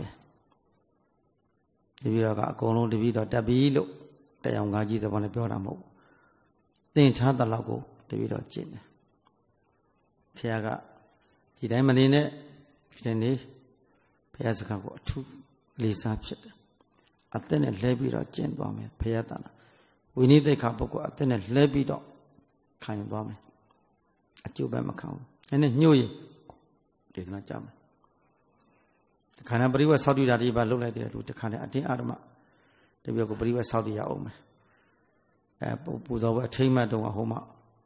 The video got gone the video Tabilo, the young Gaji, the one of Yoramo. Then had the logo, the video chin. Piaga, the diamond in it, Fitani, Piazza got 2 Lisa shit. At then a lebida chin bomb, Piatana. We need the capoco at then a lebido kind bomb. At your bank account. And then knew you did not jump. The Canabri was Saudi Arabia, look like the Canada, I think Arma. The Yokobury was Saudi Aome. Put over Tima to Homa.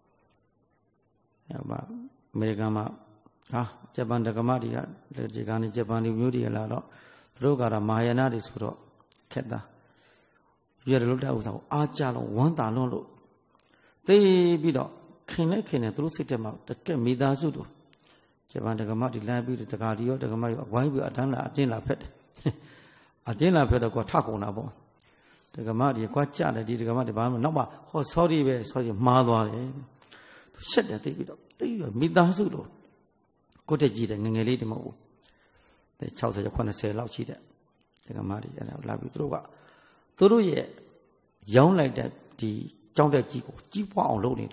Americama, Japan the Gamadia, the Gigani Japani beauty a lot. Rogara Mayanadis for Keda. You are looked out Archalo, one talon. They beat up. Can through sit them out, the Kemida Zudu. Japan the Gamati Labi, the Gadio, the Gamay, why we are done at dinner pet. A dinner pet of Taco Nabo. The Gamati, quite chat, the Gamati Bama, no, oh, sorry, sorry, mother. To set that they beat up. They are Mida Zudu. Go to Jita and Ngelity Mo. The child said, upon a sail out cheater. The Gamati and I love you through. Through ye, young like that, the John de Chico, Chipa on loading.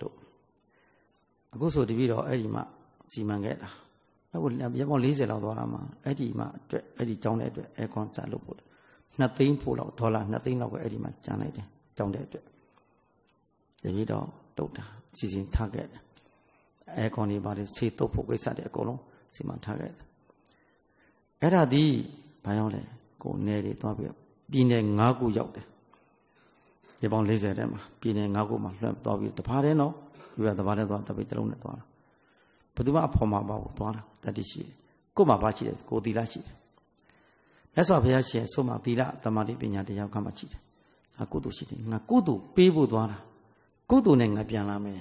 I go so the video Edima, Simangetta. I would never have one laser out of Edima, Eddie John Edward, Aircon Salopod. Nothing pull out taller, nothing like Edima, Janet, John Edward. The video, Doctor, season target. Aircon body, say topo, we sat a column, Simon target. Era di, Piole, go near it, being a Nago yacht. The bone laser them, being a Nago, the party no. You are the one that we don't know. But do not poma about that is she. Come about it, go the lashit. As of here, she so much the money being at the Yakamachit. A good sitting, a good people dwana. Good name a pianame.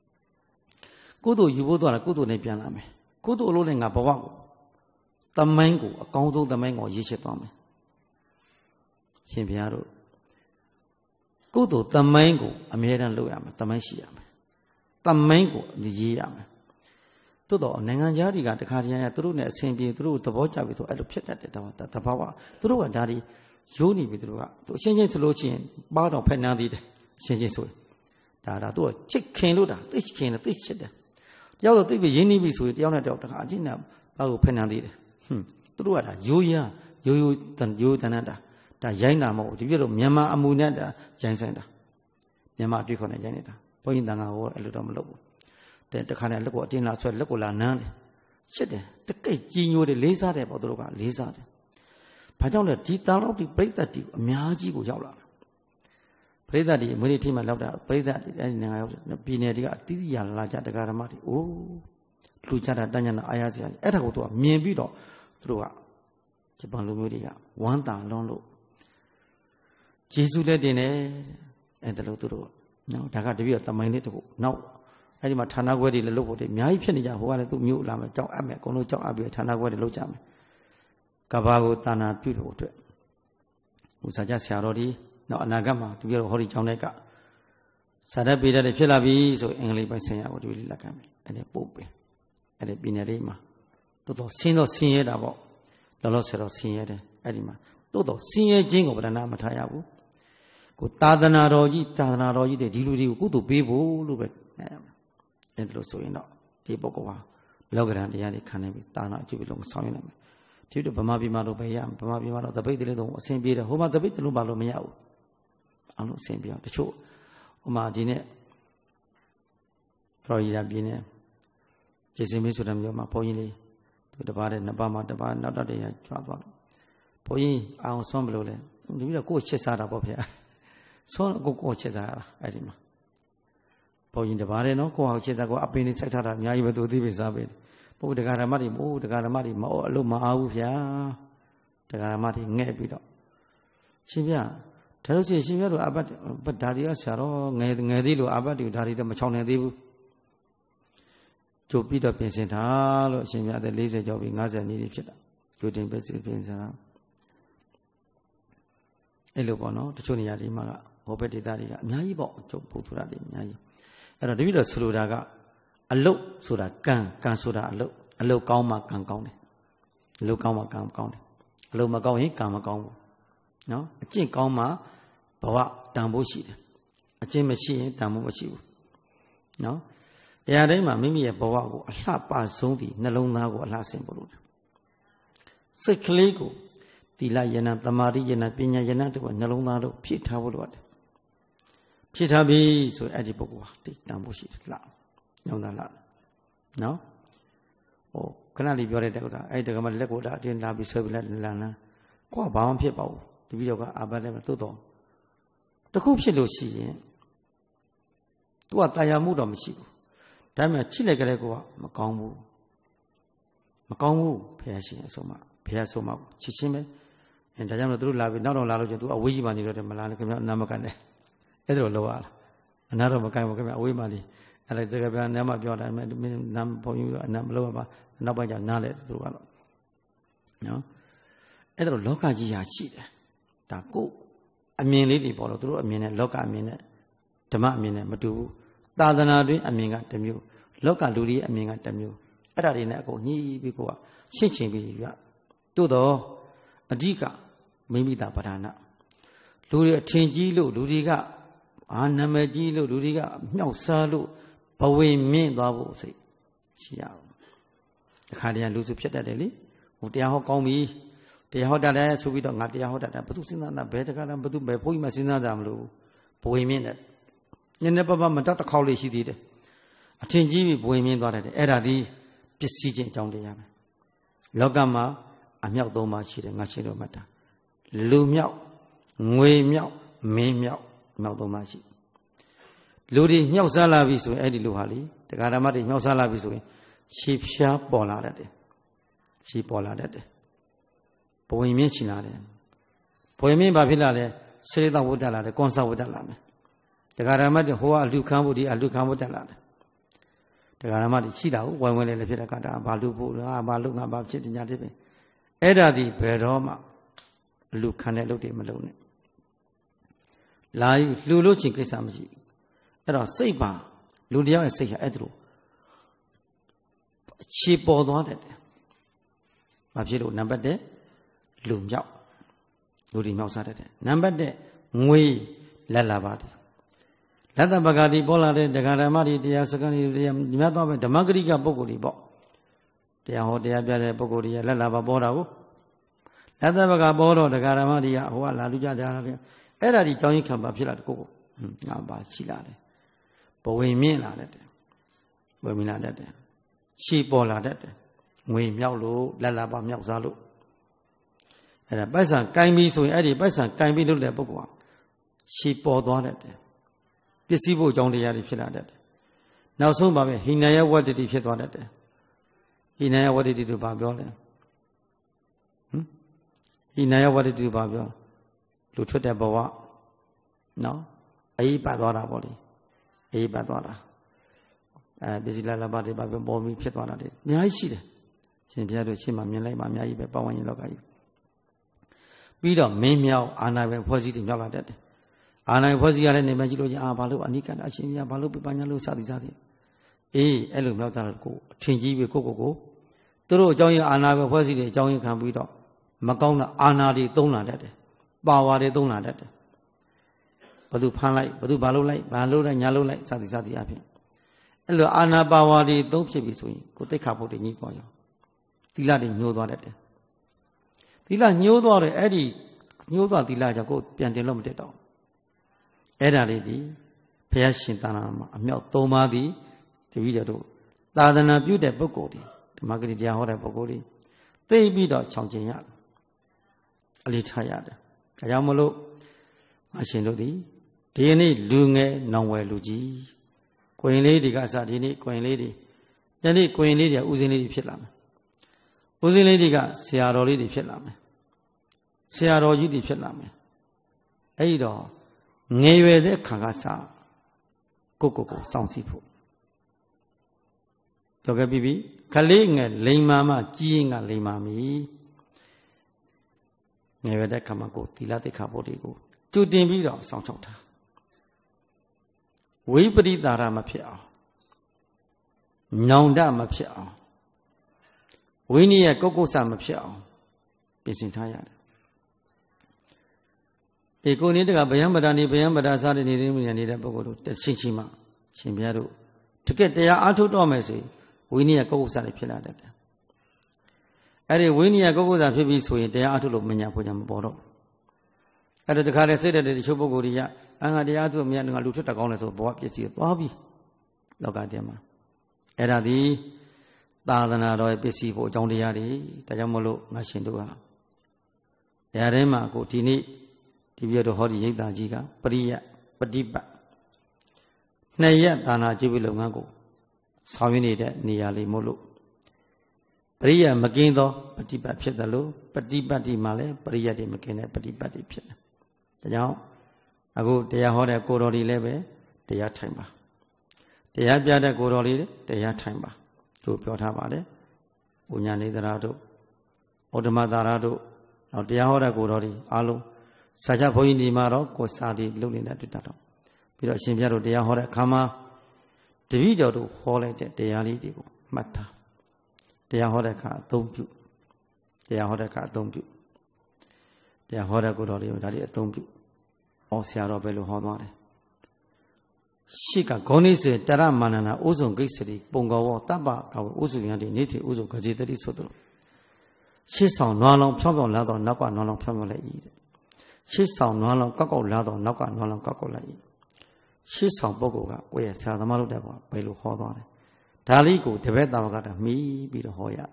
Good you would want a good nepianame. Good rolling up a wago. The mango, a condo the mango, yishipame. Simpiaro. Good the mango, a maiden loyam, the mansiam. The mango, the yam. Todo, Nanganjari got the cardiac through net, same be through the bocha with a pit at the power. Through a daddy, Juni with to change to Lochin, Bardo Penadid, changing so. Dada do a chick cane luda, this cane of this shit. The other thing we yini with the other doctor, Argina, Baro Penadid. Through a Julia, ရိုးတန်းတာဒါရိုင်းတာမဟုတ်ဒီပြည့်တော့မြန်မာအမှုနဲ့ဒါရိုင်းဆိုင်တာမြန်မာတွေ့ခေါ်နေရိုင်းနေတာဘုန်းကြီးတန်ခါဟောအဲ့လိုတော့မလုပ်ဘူးတဲ့တခါနဲ့လက်ကိုအတင်းလာဆွဲလက်ကိုလာနမ်းတယ်ရှစ်တယ်တကိတ်ကြီးညိုတယ်လေးစားတယ်ပေါ့သူတို့ကလေးစားတယ်ဘာကြောင့်လဲဒီတာလောက်ဒီပြိဿတ်တီအများကြီးကိုရောက်လာတာပြိဿတ်တီအမွေးထိမှလောက်တာပြိဿတ်တီအဲ့ဒီနိုင်ငံရောက်ပြည်နယ်တွေကအတိအကျလာကြတရားဓမ္မတွေအိုးလူကြတာတန်းညနာအားရစရာအဲ့ဒါကိုသူကမြင်ပြီးတော့သူတို့ကဂျပန်လူမျိုးတွေကဝမ်းသာလွန်းလို့ယေရှုလက်တင်တယ်အဲ့ဒါလို့သူတို့နော်ဒါကတပြည့်တမိုင်းလေးတခုနောက်အဲ့ဒီမှာဌာနခွဲတွေလည်းလုပ်ဖို့တည်းအများကြီးဖြစ်နေကြဟိုကလည်းသူ့မျိုးလာမယ်ကြောက်အပ်မယ်အကုန်လုံးကြောက်အပ်ပြီးဌာနခွဲတွေလုပ်ကြမယ်ကဘာကိုတာနာပြုလို့အတွက်ဥစားကြဆရာတော်ဒီနောက်အနာဂတ်မှာတပြည့်တော့ဟောဒီကျောင်းတိုက်ကစာတတ်ပေတတ်တွေဖြစ်လာပြီဆိုအင်္ဂလိပ်ပိုင်းဆင်ရဖို့တပြည့်လက်ခံမယ်အဲ့ဒါပို့ပဲအဲ့ဒီပြည်နယ်လေးမှာတော်တော်ဆင်းရဲတာပေါ့လောလောဆယ်တော့ဆင်းရဲတယ်အဲ့ဒီမှာတိုးတော့ဆင်းရဲခြင်းကိုဗဒနာမထားရဘူးကိုသာသနာတော်ကြီးတဲ့ဒီလူတွေကိုကုသိုလ်ပေးဖို့လို့ပဲအဲ့ဒါလို့ဆိုရင်တော့ဒီပုဂ္ဂိုလ်ဟာလောကရန်တရားတွေခံနေပြီသာနာအကျိုးပြုလို့ဆောင်ရနိုင်မယ်ဒီတော့ဗမာပြည်မှာတော့ပဲရဗမာပြည်မှာတော့တပိတ်တလေးတော့အဆင်ပြေတယ်ဟိုမှာတပိတ်တလုံးပါလို့မရဘူးအောင်လို့အဆင်ပြေအောင်တချို့ဟိုမှာဒီနေ့ဖလော်ရီဒါပြည်နယ်ကျေစင်မေးဆိုတဲ့မျိုးမှာဘုန်းကြီးလေးသူတပါးတဲ့နှစ်ပါးမှာတပါးနောက်တော့တရားကြွားသွားတယ်ဘုန်းကြီးအောင်ဆွမ်းဘလို့လဲဒီပြီးတော့ကိုယ်ချစ်စားတာပေါ့ဗျာဆွမ်းကိုချစ်စားရတာအဲ့ဒီမှာဘုန်းကြီးတပါးတဲ့နော်ကိုယ့်ဟာချစ်စားကိုအပင်လေးစိုက်ထားတာအများကြီးပဲသူသိပြီစားပဲဘုရားတရားဓမ္မတွေမို့တရားဓမ္မတွေမအော်အလို့မအားဘူးဗျာတရားဓမ္မတွေငဲ့ပြီးတော့ရှင်ဗျာဒါလို့ရှိရင်ရှင်ဗျာတို့အဘတ်ဒါတွေကဆရာတော်ငယ်သေးလို့အဘတ်တွေဒါတွေတော့မချောင်နိုင်သေးဘူးကျိုးပြီးတော့ပြင်ဆင်ထားလို့ရှင်ဗျာတဲ့40ကျော်ပြီး50နှစ်ဖြစ်တာကျိုးတင်ပြင်ဆင်တာအဲ့လိုပေါ့နော်တချို့နေရာတွေမှာကဟောဘက်ဒေသတွေကအများကြီးပေါ့ကျုပ်ပို့ထူတာတွေအများကြီးအဲ့တော့တပိတော့ဆိုလိုတာကအလုတ်ဆိုတာကံဆိုတာအလုတ်ကောင်းမှကံကောင်းတယ်အလုတ်ကောင်းမှကံကောင်းတယ်အလုတ်မကောင်းရင်ကံမကောင်းဘူးနော်အကျင့်ကောင်းမှဘဝတန်ဖို့ရှိတယ်အကျင့်မရှိရင်တန်ဖို့မရှိဘူးနော်အရာတိုင်းမှာမိမိရဲ့ဘဝကိုအလှပဆုံးသည့်နှလုံးသားကိုအလှဆင်ဖို့လုပ်တယ်စိတ်ကလေးကိုသီလယနာသမာဓိယနာပညာယနာတို့နှလုံးသားတို့ဖြည့်ထားဖို့လိုတယ်ဖြည့်ထားပြီဆိုရင်အဲ့ဒီပုဂ္ဂိုလ်ဟာတိတ်တန်ဖို့ရှိတယ်လှညောင်းတာလှနော်ဟိုခဏလေးပြောတဲ့တက္ကသအဲ့တက္ကမလက်ကိုအတင်းလာပြီးဆွဲပြီးလာကိုကဘာမှဖြစ်ပါဘူးတပည့်တော်ကအာဘတ်နဲ့တိုးတော့တခုဖြစ်လို့ရှိရင်သူကတာယာမှုတော့မရှိဘူးဒါပေမဲ့ချိလိုက်ကလေးကမကောင်းဘူးဘုရားရှင်အဆုံးမဘုရားဆုံးမချစ်ချင်းပဲအဲဒါကြောင့်လို့သူတို့လာပြီးနောက်တော့လာလို့ကျသူအဝေးကြီးမှနေတော့တယ်မလားလေခင်ဗျာနာမကန်တယ်အဲ့ဒါလိုလောက်ရတာအနာတော့မကန်ဘူးခင်ဗျာအဝေးမှနေအဲ့ဒါတကယ်ပြန်နာမပြောတာမင်းနာမဘုန်းကြီးအနာမလောက်ပါနောက်ပိုင်းကျနားလဲသူတို့ကတော့နော်အဲ့ဒါလိုလောကကြီးဟာရှိတယ်ဒါကိုအမြင်လေးတွေပေါ်တော့သူတို့အမြင်နဲ့လောကအမြင်နဲ့ဓမ္မအမြင်နဲ့မတူဘူးသာသနာတွင်အမြင်ကတစ်မျိုးလောကလူတွေအမြင်ကတစ်မျိုးအဲ့ဒါတွေနဲ့အကုန်ညှိပြီးကိုကရှင်းချင်ပြီးရတိုးတော့အဓိကမိမိတာပဓာနာလူတွေအထင်ကြီးလို့လူတွေကနာမည်ကြီးလို့လူတွေကမြောက်စားလို့ဘဝမြင့်သွားဖို့စိတ်ရှိရအောင်အခါတည်းကလူစုဖြစ်တတ်တယ်လေဟိုတရားဟောကောင်းပြီတရားဟောတတ်တယ်ဆိုပြီးတော့ငါတရားဟောတတ်တယ်ဘသူစဉ်းစားတာဘယ်တကားဘသူဘယ်ဘုန်းကြီးမှစဉ်းစားကြမလို့ဘဝမြင့်တယ်နည်းနည်းပါးပါးမတတ်တစ်ခေါက်လေးရှိသေးတယ်အထင်ကြီးပြီးဘဝမြင့်သွားတယ်အဲ့ဒါဒီပစ္စည်းချင်းအကြောင်းတရားပဲလောကမှာအမြောက်၃ပါးရှိတယ်ငါရှင်းလို့မှတ်တာလူမြောက်ငွေမြောက်မင်းမြောက်မြောက်၃ပါးရှိလူတွေမြောက်စားလာပြီဆိုရင်အဲ့ဒီလူဟာလေတရားဓမ္မတွေမြောက်စားလာပြီဆိုရင်ရှေးဖျားပေါ်လာတတ်တယ်ရှေးပေါ်လာတတ်တယ်ဘဝင်မြင့်ရှင်လာတယ်ဘဝင်မြင့်ဘာဖြစ်လာလဲစေတဝတ္တလာတယ်ကွန်ဆာဝတ္တလာမယ်တရားဓမ္မတွေဟိုကအလူခံဖို့ဒီအလူခံဖို့တက်လာတယ်တရားဓမ္မတွေရှိတာကိုဝိုင်းဝန်းလေးလည်းဖြစ်တဲ့ကတာဘာလူဖို့ငါဘာလူငါဘာဖြစ်တင်ကြတယ်ပဲအဲ့ဒါဒီဘယ်တော့မှအလူခံတဲ့လုပ်တွေမလုပ်နဲ့လာယူလှူလို့ချင်းကိစ္စမရှိအဲ့တော့စိတ်ပါလူတယောက်ရဲ့စိတ်ဟာအဲ့ဒါလိုအခြေပေါ်သွားတယ်။ဘာဖြစ်လို့နံပါတ်1လူမြောက်လူတွေမြောက်စားတတ်တယ်။နံပါတ်2ငွေလက်လာပါတယ်။လက်တပဂါတိပေါ်လာတဲ့ဒကာဓမ္မတွေတရားစကားတွေတရားမြတ်သွားပဲဓမ္မဂရိကပုဂ္ဂိုလ်တွေပေါ့။တရားဟောတရားပြတဲ့ပုဂ္ဂိုလ်တွေလက်လာပါပေါ်တာကိုယသဘကဘောတော့ဒကာရမတွေကဟိုကလာလူကြတယ်အဲ့ဒါဒီကြောင်းရင်ခံပါဖြစ်လာတကိုငါပါရှိလာတယ်ဘဝင်မြင့်လာတတ်တယ်ဘဝင်မြင့်လာတတ်တယ်ရှီပေါ်လာတတ်တယ်ငွေမြောက်လို့လက်လာပါမြောက်စားလို့အဲ့ဒါပိုက်ဆံကင်ပြီးဆိုရင်အဲ့ဒီပိုက်ဆံကင်ပြီးလို့တဲ့ပုဂ္ဂိုလ်ဟာရှီပေါ်သွားတတ်တယ်ပစ္စည်းဖို့အကြောင်းတရားတွေဖြစ်လာတတ်တယ်နောက်ဆုံးပါပဲဟိနယဝတ္တတိဖြစ်သွားတတ်တယ်ဟိနယဝတ္တတိတို့ဘာပြောလဲဟိနယဝတ္တတိတို့ဘာပြောလူထွက်တဲ့ဘဝနော်အေးပတ်သွားတာပေါ့လေအေးပတ်သွားတာပစ္စည်းလာလာပါတွေဘာပြောပေါ်ပြီးဖြစ်သွားတာတွေအများကြီးရှိတယ်ရှင်ဘုရားတို့ရှင်းမှမြင်လိုက်မှအများကြီးပဲပတ်ဝန်းကျင်လောကကြီးပြီးတော့မင်းမြောက်အာနာပဲဖွဲ့စည်းတယ်မြောက်လာတတ်တယ်အာနာဖွဲ့စည်းရတဲ့နေမှာကြည့်လို့ချင်းဘာလို့အနိကအရှင်ကြီးဘာလို့ပြပညာလို့စသည်စသည်အေးအဲ့လိုမြောက်တာကိုအထင်ကြီးပဲကိုသူတို့အကြောင်းရအာနာပဲဖွဲ့စည်းတယ်အကြောင်းရခံပြီးတော့မကောင်းတာအာနာတွေသုံးလာတတ်တယ်ပါဝါတွေသုံးလာတတ်တယ်ဘသူဖမ်းလိုက်ဘသူဘာလုပ်လိုက်ဘာလုပ်လိုက်ညာလုပ်လိုက်စသည်စသည်အဖြစ်အဲ့လိုအာနာပါဝါတွေသုံးဖြစ်ပြီဆိုရင်ကိုသိက္ခာပုဒ်တွေညှိသွားရောသီလတွေညှိုးသွားတတ်တယ်သီလညှိုးသွားတယ်အဲ့ဒီညှိုးသွားသီလကြောင့်ကိုပြန်တင်လို့မတက်တော့အဲ့ဒါလေးဒီဘုရားရှင်သာနာမှာအမြောက်၃ပါးသည်တပည့်တော်တို့သာသနာပြုတဲ့ပုဂ္ဂိုလ်ဒီဓမ္မဂရိတရားဟောတဲ့ပုဂ္ဂိုလ်ဒီသိပြီးတော့ချောင်ကျင်ရတယ်အလေးထားရတယ်ဒါကြောင့်မလို့အရှင်တို့ဒီနေ့လူငယ်နောင်ဝယ်လူကြီးကိုရင်လေးတွေကစဒီနေ့ကိုရင်လေးတွေဒီနေ့ကိုရင်လေးတွေဦးစင်းလေးတွေဖြစ်လာမယ်ဦးစင်းလေးတွေကဆရာတော်လေးတွေဖြစ်လာမယ်ဆရာတော်ကြီးတွေဖြစ်လာမယ်အဲ့ဒီတော့ငယ်ရွယ်တဲ့ခါကစကိုစောင့်စီဖို့ပြောခဲ့ပြီခလေးငယ်လိမ်မာမှကြီးရင်ကလိမ်မာမီငယ်ရွယ်တဲ့ခါမှာကိုသီလသိက္ခာပုဒ်တွေကိုကျူတင်ပြီးတော့စောင့်ချောက်တာဝိပရိသရမဖြစ်အောင်ညောင်တမဖြစ်အောင်ဝိနည်းကုက္ကုဆမဖြစ်အောင်ပြင်ဆင်ထားရတယ်ဒီကိုနေ့တကဗျံပဒနေဗျံပဒစားတဲ့နေတဲ့ပုဂ္ဂိုလ်တို့တရှိချင်းမှရှင်ဘုရားတို့တကယ်တရားအားထုတ်တော့မယ်ဆိုဝိနည်းကုက္ကုဆတွေဖြစ်လာတတ်တယ်အဲ့ဒီဝိနည်းကုက္ကုဆဖြစ်ပြီးဆိုရင်တရားအားထုတ်လို့မညာဖို့ညာမပေါ်တော့အဲ့ဒါတခါလေစိတ်တဲ့တချို့ပုဂ္ဂိုလ်တွေကအငါတရားဆိုမြတ်ငါလူထွက်တကောင်းလဲဆိုဘဝပစ္စည်းသွားပြီလောကတည်းမှာအဲ့ဒါဒီသာသနာတော်ရဲ့ပစ္စည်းဖို့အကြောင်းတရားတွေဒါကြောင့်မလို့ငါရှင်တို့ဟာနေရာတိုင်းမှာကိုဒီနေ့ဒီပြတော်ဟောဒီရိပ်သာကြီးကပရိယပฏิပတ်နှစ်ရက်သာနာကျုပ်ပြုလုပ်ငန်းကိုဆောင်ရွက်နေတဲ့နေရာလေးမို့လို့ပရိယမကင်းသောပฏิပတ်ဖြစ်တယ်လို့ပฏิပတ်ဒီမှာလည်းပရိယတွေမကင်းတဲ့ပฏิပတ်တွေဖြစ်တယ်ဒါကြောင့်အခုတရားဟောတဲ့ကိုတော်တွေလည်းပဲတရားထိုင်ပါတရားပြတဲ့ကိုတော်လေးတရားထိုင်ပါတို့ပြောထားပါတယ်။ဘုညာနေသရာတို့ဩဓမသာရတို့နောက်တရားဟောတဲ့ကိုတော်တွေအားလုံးစာချဘုန်းကြီးနေမှာတော့ကိုစာတွေလုပ်နေတဲ့တွေ့တာတော့ပြီးတော့အရှင်ဘုရားတို့တရားဟောတဲ့အခါမှာတပည့်တော်တို့ဟောလိုက်တဲ့တရားလေးတွေကိုမှတ်ထားတရားဟောတဲ့အခါအသုံးပြုတရားဟောတဲ့အခါအသုံးပြုတရားဟောတဲ့ကိုတော်တွေဒါတွေအသုံးပြုဩဆရာတော်ပဲလို့ဟောသွားတယ်ရှိကဂုဏိစေတရမန္နနာဥဇုံဂိစ္ဆတိပုံကောဝတပ္ပကဝဥဇုယံတိနေတိဥဇုဂဇေတတိဆိုတို့ရှေ့ဆောင်နွားလောင်ဖြောင်းဖြောင်းလာတော့နောက်ကနွားလောင်ဖြောင်းဖြောင်းလိုက်၏တဲ့ရှေ့ဆောင်နွားလောင်ကောက်ကောက်လာတော့နောက်ကနွားလောင်ကောက်ကောက်လိုက်၏ရှေ့ဆောင်ပုဂ္ဂိုလ်ကကိုယ့်ရဲ့ဆရာသမားလုပ်တဲ့ဘောဘယ်လိုဟောသွားတယ်ဒါလေးကိုတပည့်တော်ကတော့မှီးပြီးတော့ဟောရ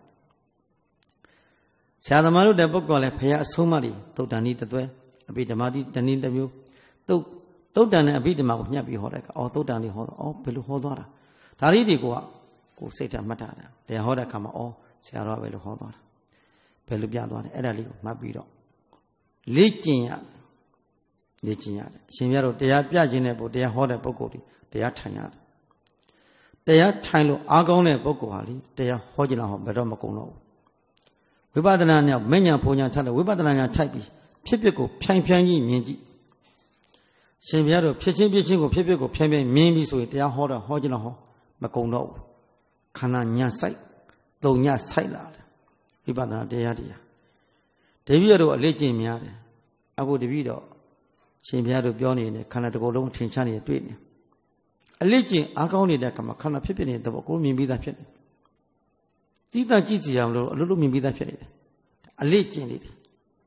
ဆရာသမားလုပ်တဲ့ပုဂ္ဂိုလ်လည်းဖရာအဆုံးမတွေသုတ်တန်ဤတသွဲအပိဓမ္မာတိတဏိတစ်မျိုးသုတ်တန်နဲ့အပိဓမ္မာကိုညှပ်ပြီးဟောတဲ့အခါသုတ်တန်လေးဟောတော့ဘယ်လိုဟောသွားတာဒါလေးတွေကိုစိတ်ထဲမှတ်တာတရားဟောတဲ့အခါမှာဆရာတော်ကဘယ်လိုဟောသွားတာဘယ်လိုပြသွားတယ်အဲ့ဒါလေးကိုမှတ်ပြီးတော့လေ့ကျင့်ရတယ်အရှင်မြတ်တို့တရားပြခြင်းတဲ့ပုဂ္ဂိုလ်တရားဟောတဲ့ပုဂ္ဂိုလ်တွေတရားထိုင်ရတယ်တရားထိုင်လို့အားကောင်းတဲ့ပုဂ္ဂိုလ်ဟာလေတရားဟောကြလားဟောဘယ်တော့မကုန်တော့ဘူးဝိပဿနာနဲ့မဉ္ဇဉ်ဘုံညာထပ်လို့ဝိပဿနာညာထိုက်ပြီးဖြစ်ဖြစ်ကိုဖြိုင်ကြီးမြင်ကြည့်ရှင်ဘုရားတို့ဖြစ်ချင်းကိုဖြစ်ကိုဖြိုင်မြင်ပြီးဆိုရင်တရားဟောတော့ဟောကြလားဟောမကုန်တော့ဘူးခန္ဓာညာဆိုင်သုံးညဆိုင်လာတယ်ဝိပဿနာတရားတပည့်တော်အလေးကျင့်များတယ်အခုတပည့်တော်ရှင်ဘုရားတို့ပြောနေတယ်ခန္ဓာတစ်ခုလုံးထင်ရှားနေတွေ့နေအလေးကျင့်အားကောင်းနေတဲ့ကမှာခန္ဓာဖြစ်နေတဲ့ဘောကိုမြင်ပြီးသားဖြစ်တယ်တိတ္တကြည့်ကြရအောင်လို့အလိုလိုမြင်ပြီးသားဖြစ်နေတယ်အလေးကျင့်နေတယ်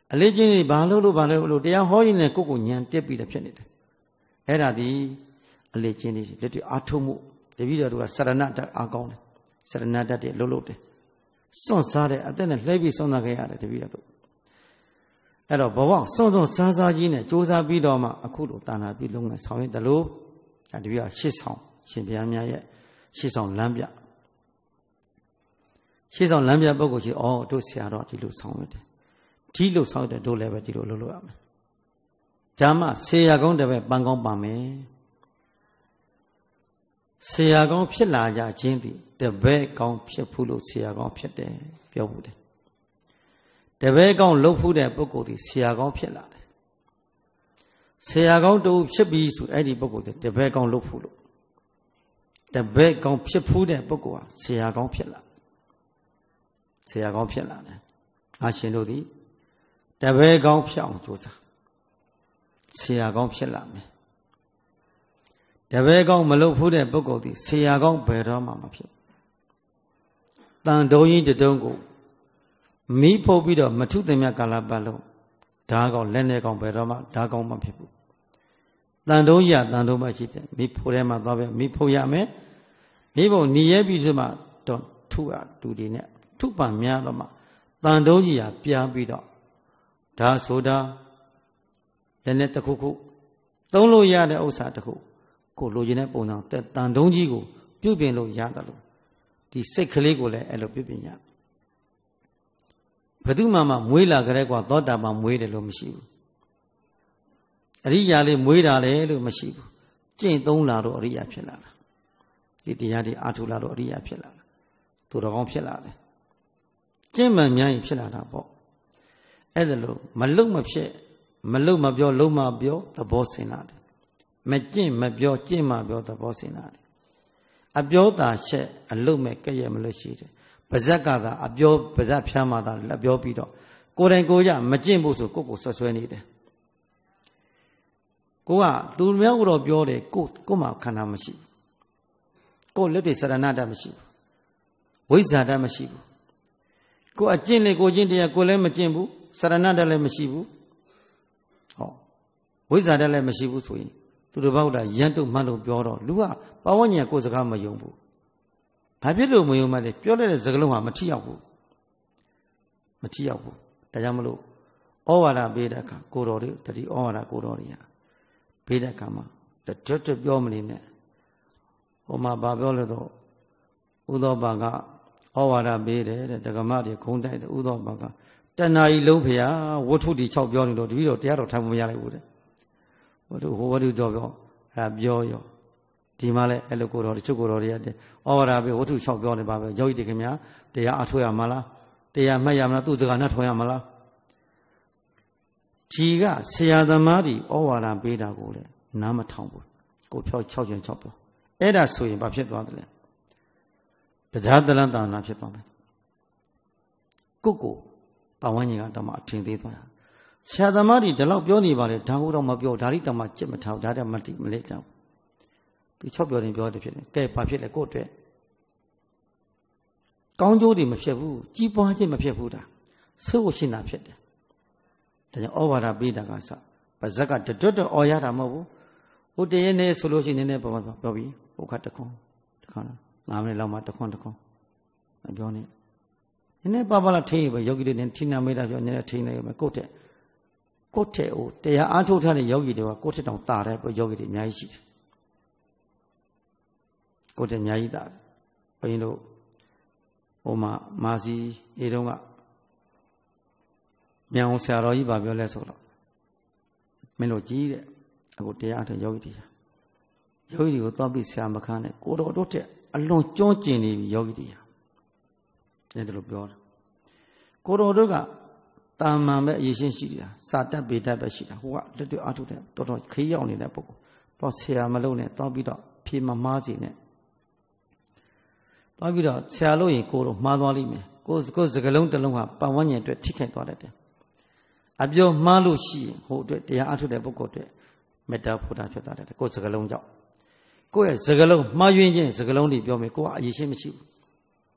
အလေးချင်းတွေဘာလို့တရားဟောရင်လည်းကိုယ့်ကိုညံတက်ပြီးတယ်ဖြစ်နေတယ်အဲ့ဒါဒီအလေးချင်းတွေလက်တွေ့အားထုတ်မှုတပည့်တော်တို့ကစရဏတတ်အားကောင်းတယ်စရဏတတ်တွေလှုပ်တယ်စွန့်စားတဲ့အသက်နဲ့လှည့်ပြီးစွန့်စားခဲ့ရတယ်တပည့်တော်တို့အဲ့တော့ဘဝစွန့်စားကြီးနဲ့စူးစမ်းပြီးတော့မှအခုလိုတာနာပြီးလုံးငယ်ဆောင်ရင်တလို့တပည့်တော်ရှေ့ဆောင်ရှင်ဘုရားများရဲ့ရှေ့ဆောင်လမ်းပြပုဂ္ဂိုလ်ကြီးတို့ဆရာတော်ဒီလိုဆောင်ရတယ်ဒီလိုဆောင်တဲ့တို့လည်းပဲဒီလိုလုပ်ရမယ်ဓမ္မဆေရကောင်းတဲ့ပဲပန်းကောင်းပါမယ်ဆေရကောင်းဖြစ်လာကြခြင်းသည်တပည့်ကောင်းဖြစ်ဖို့လို့ဆေရကောင်းဖြစ်တယ်ပြောဖို့တယ်တပည့်ကောင်းလှုပ်ဖို့တဲ့ပုဂ္ဂိုလ်သည်ဆေရကောင်းဖြစ်လာတယ်ဆေရကောင်းတူဖြစ်ပြီးဆိုအဲ့ဒီပုဂ္ဂိုလ်သည်တပည့်ကောင်းလှုပ်ဖို့လို့တပည့်ကောင်းဖြစ်ဖို့တဲ့ပုဂ္ဂိုလ်ဟာဆေရကောင်းဖြစ်လာဆေရကောင်းဖြစ်လာတယ်အရှင်တို့သည်တပည့်ကောင်းဖြစ်အောင်ကြိုးစားဆေရကောင်းဖြစ်လာမယ်တပည့်ကောင်းမလုပ်ဖို့တဲ့ပုဂ္ဂိုလ်သည်ဆေရကောင်းဘယ်တော့မှမဖြစ်တန်တုံးကြီးတုံးကိုမီးဖုတ်ပြီးတော့မထုသင်မြကာလပတ်လုံးဓာကောင်းလက်နဲ့ကောင်းဘယ်တော့မှဓာကောင်းမဖြစ်ဘူးတန်တုံးကြီးကတန်တုံးမှရှိတယ်မီးဖိုးထဲမှာသွားပြီးမီးဖုတ်ရမယ်မီးဖုတ်หนีရဲပြီးဆိုမှတော့ထုရတူတွေနဲ့ထုပံများတော့မှတန်တုံးကြီးကပြားပြီးတော့ဓာဆိုတာလက်နဲ့တစ်ခုခုသုံးလို့ရတဲ့ဥစ္စာတစ်ခုကိုလိုချင်တဲ့ပုံစံတက်တန်တုံးကြီးကိုပြုပြင်လို့ရတယ်လို့ဒီစိတ်ကလေးကိုလည်းအဲ့လိုပြုပြင်ရဘယ်သူမှမွေးလာကြတဲ့ကွာသောတာပန်မွေးတယ်လို့မရှိဘူးအရိယာလေးမွေးတာလေလို့မရှိဘူးကျင့်သုံးလာတော့အရိယာဖြစ်လာတာဒီတရားတွေအာထုလာတော့အရိယာဖြစ်လာတာသူတော်ကောင်းဖြစ်လာတယ်ကျင့်မှန်များရင်ဖြစ်လာတာပေါ့အဲ့ဒါလို့မလုံမဖြစ်မလုံမပြောလုံမပြောသဘောစင်လာတယ်မကျင့်မပြောကျင့်မပြောသဘောစင်လာတယ်အပြောတာချက်အလုံမဲ့ကြက်ရမလို့ရှိတယ်ပါဇက်ကသာအပြောပါဇက်ဖြမ်းမှသာလက်ပြောပြီးတော့ကိုယ်တိုင်ကိုယ်ကြမကျင့်ဖို့ဆိုကိုယ့်ကိုဆွဆွဲနေတယ်ကိုကလူများကတော့ပြောတယ်ကိုမှခန္ဓာမရှိဘူးကိုလက်တွေစရဏတတ်မရှိဘူးဝိဇ္ဇာတတ်မရှိဘူးကိုအကျင့်လေကိုကျင့်တရားကိုလည်းမကျင့်ဘူးစရဏတတ်လည်းမရှိဘူးဟောဝိဇ္ဇာတတ်လည်းမရှိဘူးဆိုရင်သူတို့ဘောက်တာရန်တုတ်မှန်လို့ပြောတော့လူကပဝန်းကျင်ကိုယ်စကားမယုံဘူးဘာဖြစ်လို့မယုံမှလဲပြောတဲ့စကားလုံးဟာမထိရောက်ဘူးဒါကြောင့်မလို့ဩဝါဒပေးတဲ့အခါကိုတော်တွေတတိဩဝါဒကိုတော်တွေဟာပေးတဲ့အခါမှာတွတ်ပြောမနေနဲ့ဟိုမှာဘာပြောလဲတော့ဥသောဘာကဩဝါဒပေးတယ်တဲ့ဒကမတွေခုံးတိုက်တယ်ဥသောဘာကတဏှာကြီးလုံးဖေဟာဝတ္ထုတီ6ပြောနေလို့တပည့်တော်တရားတော်ထိုင်မရလိုက်ဘူးတဲ့ဝတ္ထုကြောပြောအဲ့ဒါပြောရောဒီမှာလဲအဲ့လိုကိုတော်တချို့ကိုတော်တွေရတယ်ဩဝါဒပေးဝတ္ထု6ပြောနေပါပဲယောဂီတွေခင်ဗျာတရားအထွေရမှာလားတရားမှတ်ရမလားသူ့စကားနဲ့ထွန်ရမလားဒီကဆရာသမားတွေဩဝါဒပေးတာကိုလည်းနားမထောင်ဘူးကိုဖြောက်6ချင်6ပြောအဲ့ဒါဆိုရင်ဘာဖြစ်သွားသလဲတရားတလန်းတာနာဖြစ်သွားမယ်ကိုပဝန်းကျင်ကတော့မှအထင်သေးသွားဆရာသမားတွေဒီလောက်ပြောနေပါလေဒါကိုတော့မပြောဒါရိတောင်မှကြက်မထောက်ဒါတည်းမတိမလဲကြောက်ဒီ6ပြောတယ်ပြောတယ်ဖြစ်တယ်ကဲဘာဖြစ်လဲကိုအတွက်ကောင်းကျိုးတွေမဖြစ်ဘူးကြီးပွားခြင်းမဖြစ်ဘူးဒါဆိုးရှင်တာဖြစ်တယ်ဒါကြောင့်ဩဝါဒပေးတာကစပါဇက်ကတွတ်အော်ရတာမဟုတ်ဘူးဟိုတည်းနဲ့ဆိုလို့ရှိရင်လည်းပြောပြီးဟိုခါတခွန်း9မိနစ်လောက်မှတခွန်းမပြောနဲ့နည်းနည်းပါလာထိပဲယောဂီတွေနဲ့ထိနာမေးတာပြောနည်းနည်းထိနေရမယ်ကိုယ့်တဲ့ဟိုတရားအားထုတ်ထားတဲ့ယောဂီတွေကကိုယ့်ထက်တောင်တာတဲ့ယောဂီတွေအများကြီးရှိတယ်ကိုယ့်တဲ့အများကြီးတာဘုန်းကြီးတို့ဟိုမှာမာစီအေတုံးကမြန်အောင်ဆရာတော်ကြီးဗာပြောလဲဆိုတော့မင်းတို့ကြီးတဲ့အခုတရားအားထုတ်ယောဂီတွေကိုသွားပြီးဆရာမခန်းနဲ့ကိုတော်တို့တဲ့အလွန်ကျွမ်းကျင်နေပြီယောဂီတွေအဲ့ဒါလိုပြောတာကိုတော်တို့ကတာမန်ပဲအရေးရှင်းရှိတာစာတတ်ပေတတ်ပဲရှိတာဟိုကလက်တွေ့အားထုတ်တဲ့တော်တော်ခေးရောက်နေတဲ့ပုဂ္ဂိုလ်တော့ဆရာမလုပ်နဲ့သွားပြီးတော့ဖြေမမားစီနဲ့သွားပြီးတော့ဆရာလို့ရင်ကိုတော့မှားသွားလိမ့်မယ်ကိုစကလုံးတစ်လုံးဟာပတ်ဝန်းကျင်အတွက်ထိခိုက်သွားတတ်တယ်အပြောမှားလို့ရှိရင်ဟိုအတွက်တရားအားထုတ်တဲ့ပုဂ္ဂိုလ်အတွက်မေတ္တာဖို့တာဖြစ်သွားတယ်ကိုစကလုံးကြောင့်ကိုရဲ့စကလုံးမှားယွင်းခြင်းစကလုံးတွေပြောမယ်ကိုကအရေးရှင်းမရှိဘူး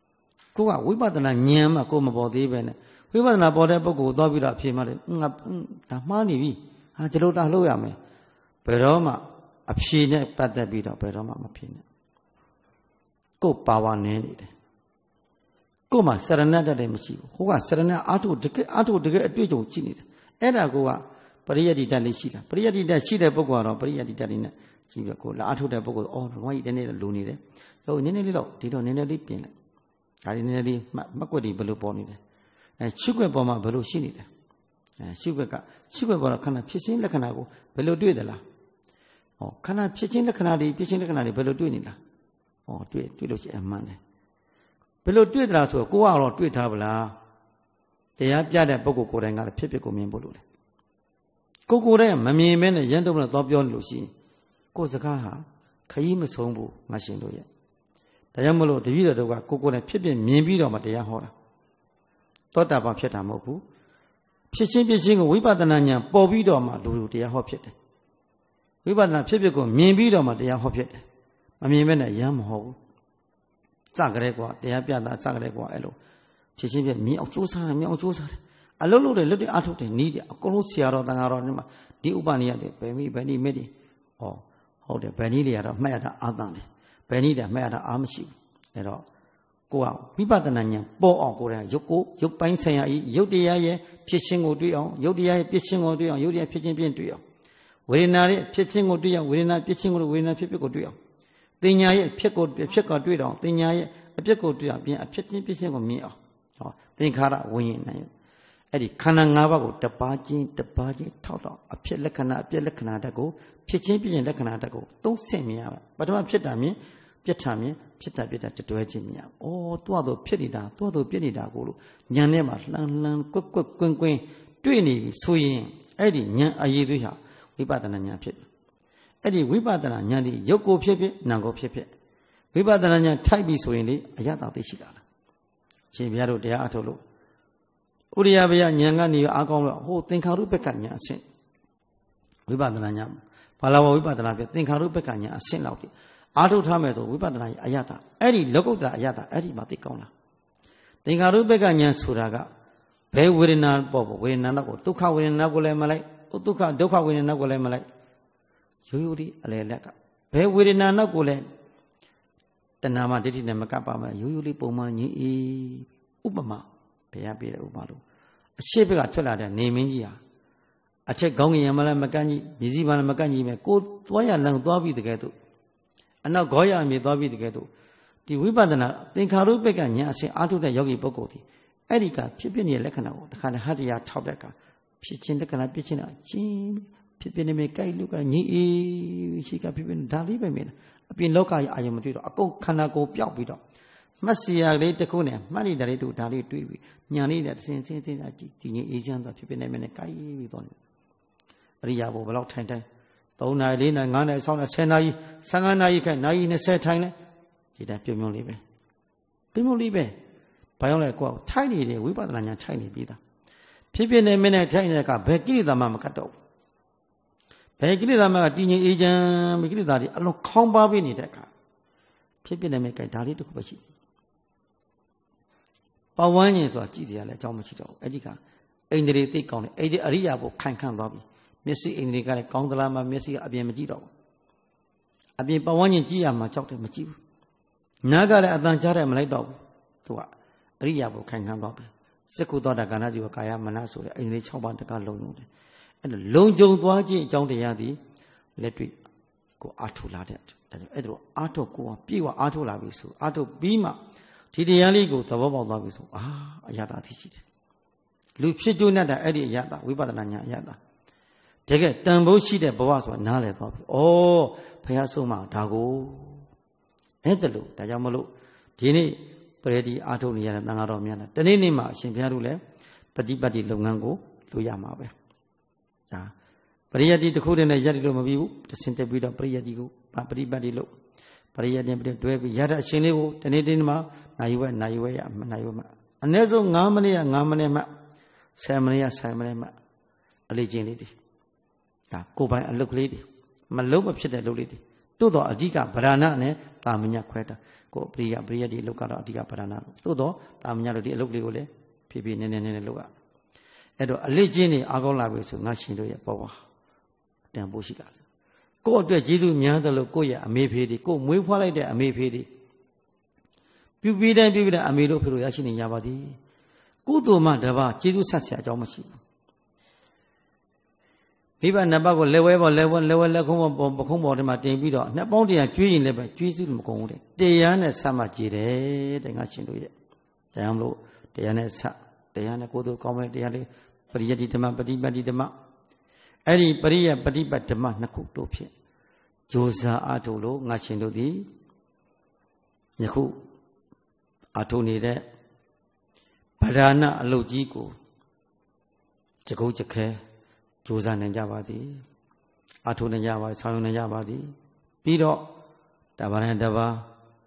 ကိုကဝိပဿနာဉာဏ်မှကိုမပေါ်သေးပဲနဲ့ဝိပဿနာပေါ်တဲ့ပုဂ္ဂိုလ်သွားပြီးတော့အဖြေမှလည်းငါဒါမှားနေပြီဟာဒီလိုတာလှုပ်ရမယ်ဘယ်တော့မှအဖြေနဲ့ပတ်သက်ပြီးတော့ဘယ်တော့မှမဖြစ်နဲ့ကိုပါဝါနည်းနေတယ်ကိုမှစရဏတတ်တယ်မရှိဘူးဟိုကစရဏအာထုတကယ်အတွေ့အကြုံကြည့်နေတယ်အဲ့ဒါကိုကပရိယတ္တိတတ်လေးရှိလားပရိယတ္တိတတ်ရှိတဲ့ပုဂ္ဂိုလ်ကတော့ပရိယတ္တိတတ်လေးနဲ့ကြည့်ပြီးကိုလာအထုတဲ့ပုဂ္ဂိုလ်အော်ဘဝကြီးတနေ့လိုနေတယ်ဟိုနည်းနည်းလေးတော့ဒီတော့နည်းနည်းလေးပြင်လိုက်ဒါလေးနည်းနည်းလေးမှတ်ကွက်တွေဘယ်လိုပေါ်နေလဲရှုွက်ပေါ်မှာဘယ်လိုရှိနေလဲရှုွက်ပေါ်တော့ခန္ဓာဖြစ်ခြင်းလက္ခဏာကိုဘယ်လိုတွေ့သလားဟောခန္ဓာဖြစ်ခြင်းလက္ခဏာတွေဖြစ်ခြင်းလက္ခဏာတွေဘယ်လိုတွေ့နေလားဟောတွေ့လို့ရှိရင်အမှန်တယ်ဘယ်လိုတွေ့သလားဆိုတော့ကိုကတော့တွေ့ထားဗလားတရားပြတဲ့ပုဂ္ဂိုလ်ကိုယ်တိုင်ကလည်းဖြစ်ဖြစ်ကိုမြင်ဖို့လိုတယ်ကိုယ်တိုင်မမြင်မဲနဲ့ရန်တုံးနဲ့သွားပြောလို့ရှိရင်ကိုယ်စကားဟာခရီးမဆုံးဘူးငါရှင်တို့ရဲ့ဒါကြောင့်မလို့တပည့်တော်တို့ကကိုယ်နဲ့ဖြစ်ဖြစ်မြင်ပြီးတော့မှတရားဟောတာသောတာပန်ဖြစ်တာမဟုတ်ဘူးဖြစ်ချင်းကိုဝိပဿနာဉာဏ်ပေါ်ပြီးတော့မှလူတရားဟောဖြစ်တယ်ဝိပဿနာဖြစ်ကိုမြင်ပြီးတော့မှတရားဟောဖြစ်တယ်မမြင်မဲနဲ့ရမ်းမဟောဘူးစကြတဲ့ကွာတရားပြတာစကြတဲ့ကွာအဲ့လိုဖြစ်ချင်းမြင်အောင်ကြိုးစားတယ်အလုံးလုံးတွေလွတ်တွေအထုတ်တယ်နီးတယ်အကုန်လုံးဆရာတော်တန်ဃာတော်တွေမှာဒီဥပနိယတွေဘယ်နည်းမဲ့ဒီဟုတ်တယ်ဘယ်နည်းတွေကတော့မှတ်ရတာအာသံတယ်ဘယ်နည်းတွေမှတ်ရတာအာမရှိဘူးအဲ့တော့ကိုကဝိပဿနာဉာဏ်ပေါ်အောင်ကိုယ်တိုင်ရုပ်ပိုင်းဆိုင်ရာဤရုပ်တရားရဲ့ဖြစ်ခြင်းကိုတွေ့အောင်ရုပ်တရားရဲ့ပြစ်ခြင်းကိုတွေ့အောင်ရုပ်တရားဖြစ်ခြင်းပြင်တွေ့အောင်ဝေဒနာရဲ့ဖြစ်ခြင်းကိုတွေ့အောင်ဝေဒနာပြစ်ခြင်းကိုဝေဒနာဖြစ်ကိုတွေ့အောင်သင်ညာရဲ့ဖြစ်ကိုတွေ့တော့သင်ညာရဲ့အပြစ်ကိုတွေ့အောင်ပြင်အဖြစ်ချင်းပြစ်ခြင်းကိုမြင်အောင်ဟောသင်္ခါရဝိညာဉ်နိုင်အဲ့ဒီခန္ဓာ၅ပါးကိုတပါးချင်းထောက်တော့အဖြစ်လက္ခဏာအပြစ်လက္ခဏာတက်ကိုဖြစ်ချင်းပြည့်ရင်လက္ခဏာတက်ကိုသုံးဆင့်မြင်ရပါပထမဖြစ်တာမြင်ပြစ်တာမြင်ဖြစ်တာတွဲချင်းမြင်ရဩသူ့အတူဖြစ်နေတာသူ့အတူပြစ်နေတာကိုလို့ဉာဏ်နဲ့မှလှန်ကွက်ကွင်းတွေ့နေပြီဆိုရင်အဲ့ဒီဉာဏ်အရေးသွေးဟာဝိပဿနာဉာဏ်ဖြစ်ပြီအဲ့ဒီဝိပဿနာဉာဏ်ဒီရုပ်ကိုဖြစ်နာမ်ကိုဖြစ်ဝိပဿနာဉာဏ်ထိုက်ပြီဆိုရင်လေအရသာသိရှိလာတာရှင်ဘုရားတို့တရားအထုတ်လို့ဥရိယဘယဉာဏ်ကနေအားကောင်းလို့ဟိုသင်္ခါရုပ္ပကဉာဏ်အဆင့်ဝိပဿနာဉာဏ်ဘာလာဝဝိပဿနာဖြစ်သင်္ခါရုပ္ပကဉာဏ်အဆင့်လောက်ဒီအားထုတ်ထားမယ်ဆိုဝိပဿနာရဲ့အရသာအဲ့ဒီလောကုတ္တရာအရသာအဲ့ဒီမှာသိကောင်းလားသင်္ခါရုပ္ပကဉာဏ်ဆိုတာကဘယ်ဝေဒနာပေါ့ဝေဒနာတော့ကိုဒုက္ခဝေဒနာကိုလည်းမလိုက်ဒုက္ခဝေဒနာကိုလည်းမလိုက်ရိုးဒီအလေလက်ကဘယ်ဝေဒနာနောက်ကိုလည်းတဏှာမဒိဋ္ဌိနဲ့မကပ်ပါမယ်ရိုးလေးပုံမှန်ကြီးအေးဥပမာဘယ်ရပြတဲ့ဥပမာလို့အရှိဘက်ကထွက်လာတဲ့နေမင်းကြီးဟာအထက်ခေါင်းငင်ရမလည်းမကန့်ကြီးမြည်စည်းပါလည်းမကန့်ကြီးပဲကိုသွားရလန်သွားပြီးတကယ်တော့အနောက်ခေါရအမြေသွားပြီးတကယ်တော့ဒီဝိပဿနာသင်္ခါရုပ္ပကဉာဏ်အစဉ်အာထုတဲ့ယောဂီပုဂ္ဂိုလ်ဒီအဲ့ဒီကဖြစ်ဖြစ်နေတဲ့လက္ခဏာကိုတခါနဲ့ဟတ္တရားထောက်တဲ့ကဖြစ်ခြင်းလက္ခဏာပြစ်ခြင်းတာကျင်းဖြစ်ဖြစ်နေမယ်ကြိုက်လို့ကညင်အေးရှိကဖြစ်ဖြစ်ဒါလေးပဲမြင်အပြင်လောကကြီးအာရုံမတွေ့တော့အကုန်ခန္ဓာကိုယ်ပျောက်ပြီးတော့မှတ်စီရလေးတစ်ခုနဲ့မှတ်နေတာလေးတို့ဒါလေးတွေးပြီးညာလေးနဲ့စဉ်စားကြည့်ဒီငြိမ်အေးချမ်းသာဖြစ်ဖြစ်နေမယ်နဲ့ကြိုက်ပြီးတော့အရိယာဘုဘယ်လောက်ထိုင်3နာရီ4နာရီ5နာရီ6နာရီ10နာရီ15နာရီခန့်နာရီ20ထိုင်လဲဒီတိုင်းပြုံလေးပဲဘာကြောင့်လဲကိုယ်ထိုင်နေတယ်ဝိပဿနာညာထိုင်နေပြီးသားဖြစ်ဖြစ်နေမင်းနဲ့ထိုင်နေတဲ့ကဘယ်ကိလေသာမှမကတ်တော့ဘူးဘယ်ကိလေသာမှတည်ငြိမ်အေးချမ်းပြီးကိလေသာတွေအလုံးခေါင်းပါပြီးနေတဲ့အခါဖြစ်ဖြစ်နေမင်းကဒါလေးတစ်ခုပဲရှိပဝန်းကျင်ဆိုတာကြည့်စရာလည်းအကြောင်းမရှိတော့ဘူးအဲ့ဒီကအိန္ဒြေသိကောင်းတယ်အဲ့ဒီအရိယာဘုခိုင်ခန့်သွားပြီမျက်စိအိန္ဒြေကလည်းကောင်းသလားမှမျက်စိကအပြင်မကြည့်တော့ဘူးအပြင်ပဝန်းကျင်ကြည့်ရမှာကြောက်တယ်မကြည့်ဘူးနားကလည်းအတန်ကြားတယ်မလိုက်တော့ဘူးသူကအရိယာဘုခိုင်ခန့်သွားပြီစက္ခုသောတာကဏ္ဍကြီးကကာယမနဆိုတဲ့အိန္ဒြေ6ပါးတကလုံးလုံးတယ်အဲ့လိုလုံခြုံသွားခြင်းအကြောင်းတရားသည်လက်တွေ့ကိုအာထုလာတဲ့ဒါကြောင့်အဲ့ဒါအာထုကိုပြေဝအာထုလာပြီဆိုအာထုပြီးမှဒီတရားလေးကိုသဘောပေါက်သွားပြီဆိုအရသာသိရှိတယ်လူဖြစ်ကျိုးနဲ့တာအဲ့ဒီအရသာဝိပဿနာဉာဏ်အရသာတကယ်တန်ဖိုးရှိတဲ့ဘဝဆိုတာနားလည်သွားပြီဩဘုရားဆုံးမဒါကိုအဲ့ဒါလို့ဒါကြောင့်မလို့ဒီနေ့ပရိဒီအာထုနေရတဲ့သံဃာတော်များလားတနေ့နေ့မှာအရှင်ဘုရားတို့လည်းပฏิပတ်တိလုပ်ငန်းကိုလုပ်ရမှာပဲဒါပရိယတ္တိတစ်ခုတည်းနဲ့ရတ္တိလို့မပြီးဘူးတဆင့်တက်ပြီးတော့ပရိယတ္တိကိုပฏิပတ်တိလို့ပရိယတ္တိပြတွဲပြီးရတဲ့အရှင်လေးကိုတနေ့နေ့မှာနိုင်ဝဲရနိုင်ဝဲမှာအနည်းဆုံး9မိနစ်9မိနစ်မှ10မိနစ်10မိနစ်မှအလေးချင်းလေးတွေဒါကိုယ်ပိုင်အလုပ်ကလေးတွေမလုံးမဖြစ်တဲ့အလုပ်လေးတွေတတော့အဓိကဗရဏနဲ့တာမညခွဲတာကိုပရိယဒီအလုပ်ကတော့အဓိကဗရဏလို့တော့တာမညတို့ဒီအလုပ်လေးကိုလည်းဖြည်းဖြည်းနည်းနည်းလုပ်ရအဲ့တော့အလေးချင်းနေအားကောင်းလာပြီဆိုငါရှင်တို့ရဲ့ပေါ်ပါတန်ဖိုးရှိလာတယ်ကိုယ့်အတွက်ကျေးဇူးများသလိုကိုယ့်ရဲ့အမေဖေးတွေကိုမွေးဖွားလိုက်တဲ့အမေဖေးတွေပြုပြီးတဲ့အမေတို့ဖေတို့ရရှိနေကြပါသည်ကုသိုလ်မှတပါကျေးဇူးဆက်ဆရာအကြောင်းမရှိဘူးမိဘနှစ်ပါးကိုလက်ဝဲလက်ခုံးပေါ်ပခုံးပေါ်ထဲမှာတင်ပြီးတော့နှစ်ပေါင်းတရာကျွေးရင်လည်းပဲကျွေးစုမကုန်ဘူးတဲ့တရားနဲ့ဆက်မှကြည်တယ်တဲ့ငါရှင်တို့ရဲ့ဒါကြောင့်မလို့တရားနဲ့ဆက်တရားနဲ့ကိုယ်တို့ကောင်းမယ်တရားလေးပရိယတ္တိဓမ္မပฏิပတ်တိဓမ္မအဲ့ဒီပရိယပฏิပတ်ဓမ္မနှစ်ခုတို့ဖြင့်ကြိုးစားအားထုတ်လို့ငါရှင်တို့သည်ယခုအားထုတ်နေတဲ့ဗဒာနအလုတ်ကြီးကိုကြကုတ်ကြခဲကြိုးစားနိုင်ကြပါသည်အားထုတ်နိုင်ကြပါဆောင်ရွက်နိုင်ကြပါသည်ပြီးတော့တပါးနဲ့တပါး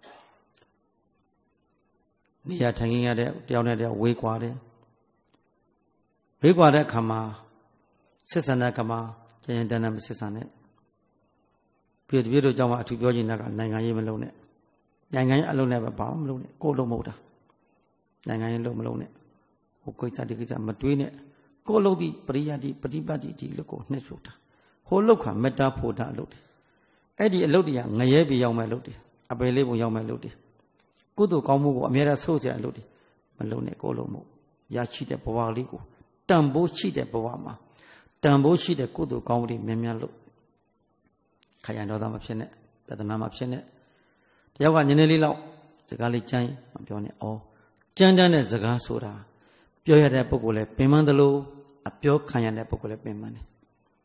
နေရာထိုင်ခင်းရတဲ့တယောက်နဲ့တယောက်ဝေးကွာတယ်ဝေးကွာတဲ့အခါမှာဆက်ဆံတဲ့အခါမှာကျန်တန်းမဆက်ဆံနဲ့ပြီးတော့တို့ကြောင့်မှအထူးပြောချင်တာကနိုင်ငံရေးမလုံးနဲ့နိုင်ငံရေးအလုံးနဲ့ပဲဘာမှမလုံးနဲ့ကိုယ်လုံးမဟုတ်တာနိုင်ငံရေးလုံးမလုံးနဲ့ဟိုကိစ္စဒီကိစ္စမတွေးနဲ့ကိုယ်လုံးဒီပရိယတ္တိပฏิပတ်တိဒီလို့ကိုနှိမ့်ဆိုတာဟိုလောက်ခါမေတ္တာဖို့တာအလုပ်တွေအဲ့ဒီအလုပ်တွေကငရဲပြီးရောက်မဲ့အလုပ်တွေအပယ်လေးပုံရောက်မဲ့အလုပ်တွေကုသိုလ်ကောင်းမှုကိုအများအားဆုပ်စရာအလုပ်တွေမလုံးနဲ့ကိုယ်လုံးမဟုတ်ရရှိတဲ့ဘဝလေးကိုတန်ဖိုးရှိတဲ့ဘဝမှာတန်ဖိုးရှိတဲ့ကုသိုလ်ကောင်းမှုတွေများများလို့ခရံတော်သားမဖြစ်နဲ့ပြဿနာမဖြစ်နဲ့တယောက်ကညနေလေးလောက်စကားလေးကြမ်းမပြောနဲ့ဩကြမ်းတမ်းတဲ့စကားဆိုတာပြောရတဲ့ပုဂ္ဂိုလ်လည်းပင်ပန်းသလိုအပြောခံရတဲ့ပုဂ္ဂိုလ်လည်းပင်ပန်းတယ်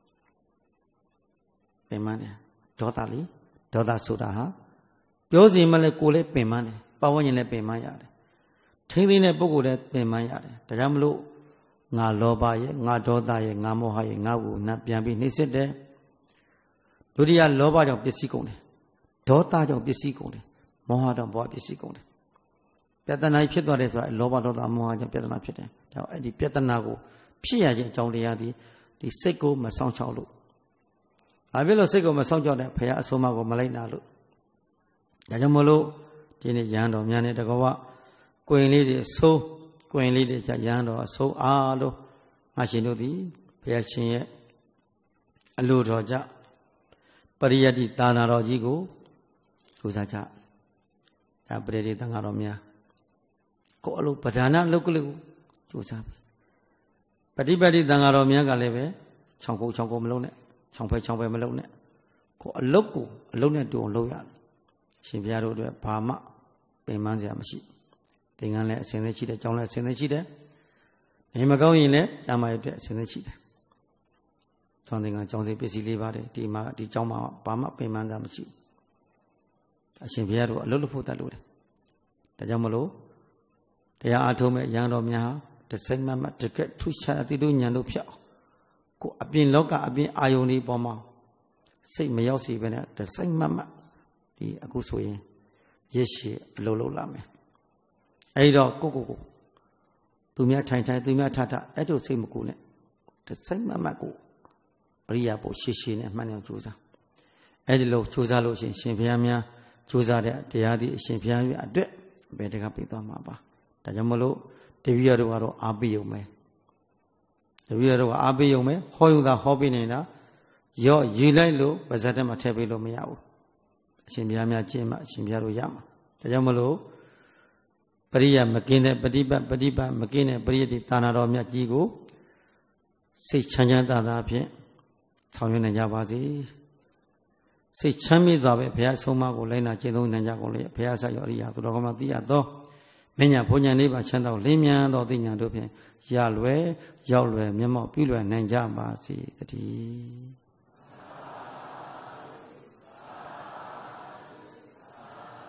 ပင်ပန်းတယ်ဒေါသလေးဒေါသဆိုတာဟာပြောစီမှလည်းကိုယ်လည်းပင်ပန်းတယ်ပတ်ဝန်းကျင်လည်းပင်ပန်းရတယ်ထိမ့်သိတဲ့ပုဂ္ဂိုလ်လည်းပင်ပန်းရတယ်ဒါကြောင့်မလို့ငါလောဘရဲ့ငါဒေါသရဲ့ငါမောဟရဲ့ငါ့ကိုပြန်ပြီးနှိမ့်စစ်တယ်ဒုတိယလောဘကြောင့်ပစ္စည်းကုန်တယ်ဒေါသကြောင့်ပစ္စည်းကုန်တယ်မောဟကြောင့်ဘဝပစ္စည်းကုန်တယ်ပြဿနာဖြစ်သွားတယ်ဆိုတာလောဘဒေါသမောဟကြောင့်ပြဿနာဖြစ်တယ်ဒါအဲ့ဒီပြဿနာကိုဖြစ်ရခြင်းအကြောင်းတရားဒီစိတ်ကိုမဆောင်ချောက်လို့ဘာဖြစ်လို့စိတ်ကိုမဆောင်ချောက်တဲ့ဘုရားအဆုံးအမကိုမလိုက်နာလို့ဒါကြောင့်မလို့ဒီနေ့ရဟန်းတော်များနဲ့တကောကွင်လေးတွေဆိုးကွင်လေးတွေကြရဟန်းတော်အဆုံးအားလို့ငါရှင်တို့သည်ဘုရားရှင်ရဲ့အလိုတော်ကြပရိယတ္တိသာနာတော်ကြီးကိုကြိုးစားကြဒါပရိယတ္တိသံဃာတော်များကိုအလိုပဓာနာအလုပ်ကလေးကိုကြိုးစားပြီပฏิပတ်တိသံဃာတော်များကလည်းပဲချောင်းကိုမလုံးနဲ့ချောင်းဖဲမလုံးနဲ့ကိုအလုပ်နဲ့တူအောင်လုပ်ရတယ်ရှင်ဘုရားတို့အတွက်ဘာမှပင်ပန်းစရာမရှိသင်္ကန်းလည်းအစဉ်လေးရှိတယ်ကျောင်းလည်းအစဉ်လေးရှိတယ်နေမကောင်းရင်လည်းကျမ်းမာရေးအတွက်အစဉ်လေးရှိတယ်သွန်သင်္ကန်းကျောင်းစီပစ္စည်းလေးပါတယ်ဒီကျောင်းမှာဘာမှပင်ပန်းစရာမရှိဘူးအရှင်ဘုရားတို့အလုပ်လုပ်ဖို့တတ်လို့တယ်ဒါကြောင့်မလို့တရားအားထုတ်မဲ့ရဟန်းတော်များတစိမ့်မတကက်ထူးခြားအတိတို့ဉာဏ်တို့ဖြတ်ကိုအပြင်လောကအပြင်အာယုန်ဒီပေါ်မှာစိတ်မရောက်စေဘဲနဲ့တစိမ့်မဒီအခုဆိုရင်ရစ်ရှိအလုပ်လုပ်လာမယ်အဲ့တော့ကိုသူများထိုင်သူများထအဲ့တို့စိတ်မကူနဲ့တစိမ့်မကိုပရိယာပို့ရှည်နဲ့မှန်အောင်ကြိုးစားအဲ့ဒီလိုကြိုးစားလို့ရှင်ဘုရားများကြိုးစားတဲ့တရားသည်အရှင်ဘုရားရဲ့အတွက်ဘယ်တကပြသွားမှာပါဒါကြောင့်မလို့တပည့်ရတို့ကတော့အားပေးုံပဲတပည့်ရတို့ကအားပေးုံပဲဟောယူတာဟောပေးနေတာရော့ယူလိုက်လို့ပါဇက်ထဲမှာထည့်ပေးလို့မရဘူးအရှင်ဘုရားများကျင့်မှအရှင်ဘုရားတို့ရမှာဒါကြောင့်မလို့ပရိယမကင်းတဲ့ပฏิပတ်မကင်းတဲ့ပရိယတိသာနာတော်မြတ်ကြီးကိုစိတ်ချမ်းသာဖြင့်ဆောင်ရွက်နိုင်ကြပါစေစိတ်ချမ်းမြေ့စွာပဲဘုရားဆုံးမကိုလိုက်နာကျင့်သုံးနိုင်ကြကုန်လေဘုရားဆက်ရောအရိယာသူတော်ကောင်းများသိရသောမညာဘုံညာလေးပါချမ်းသာလင်းမြန်သောသိညာတို့ဖြင့်ရလွယ်ရောက်လွယ်မျက်မှောက်ပြုလွယ်နိုင်ကြပါစေတည်း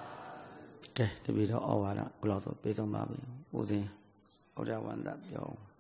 ကဲတပည့်တော်ဩဝါဒဘယ်လောက်တော့ပြေဆုံးပါပြီဦးဇင်းဩဒဝန္တပြော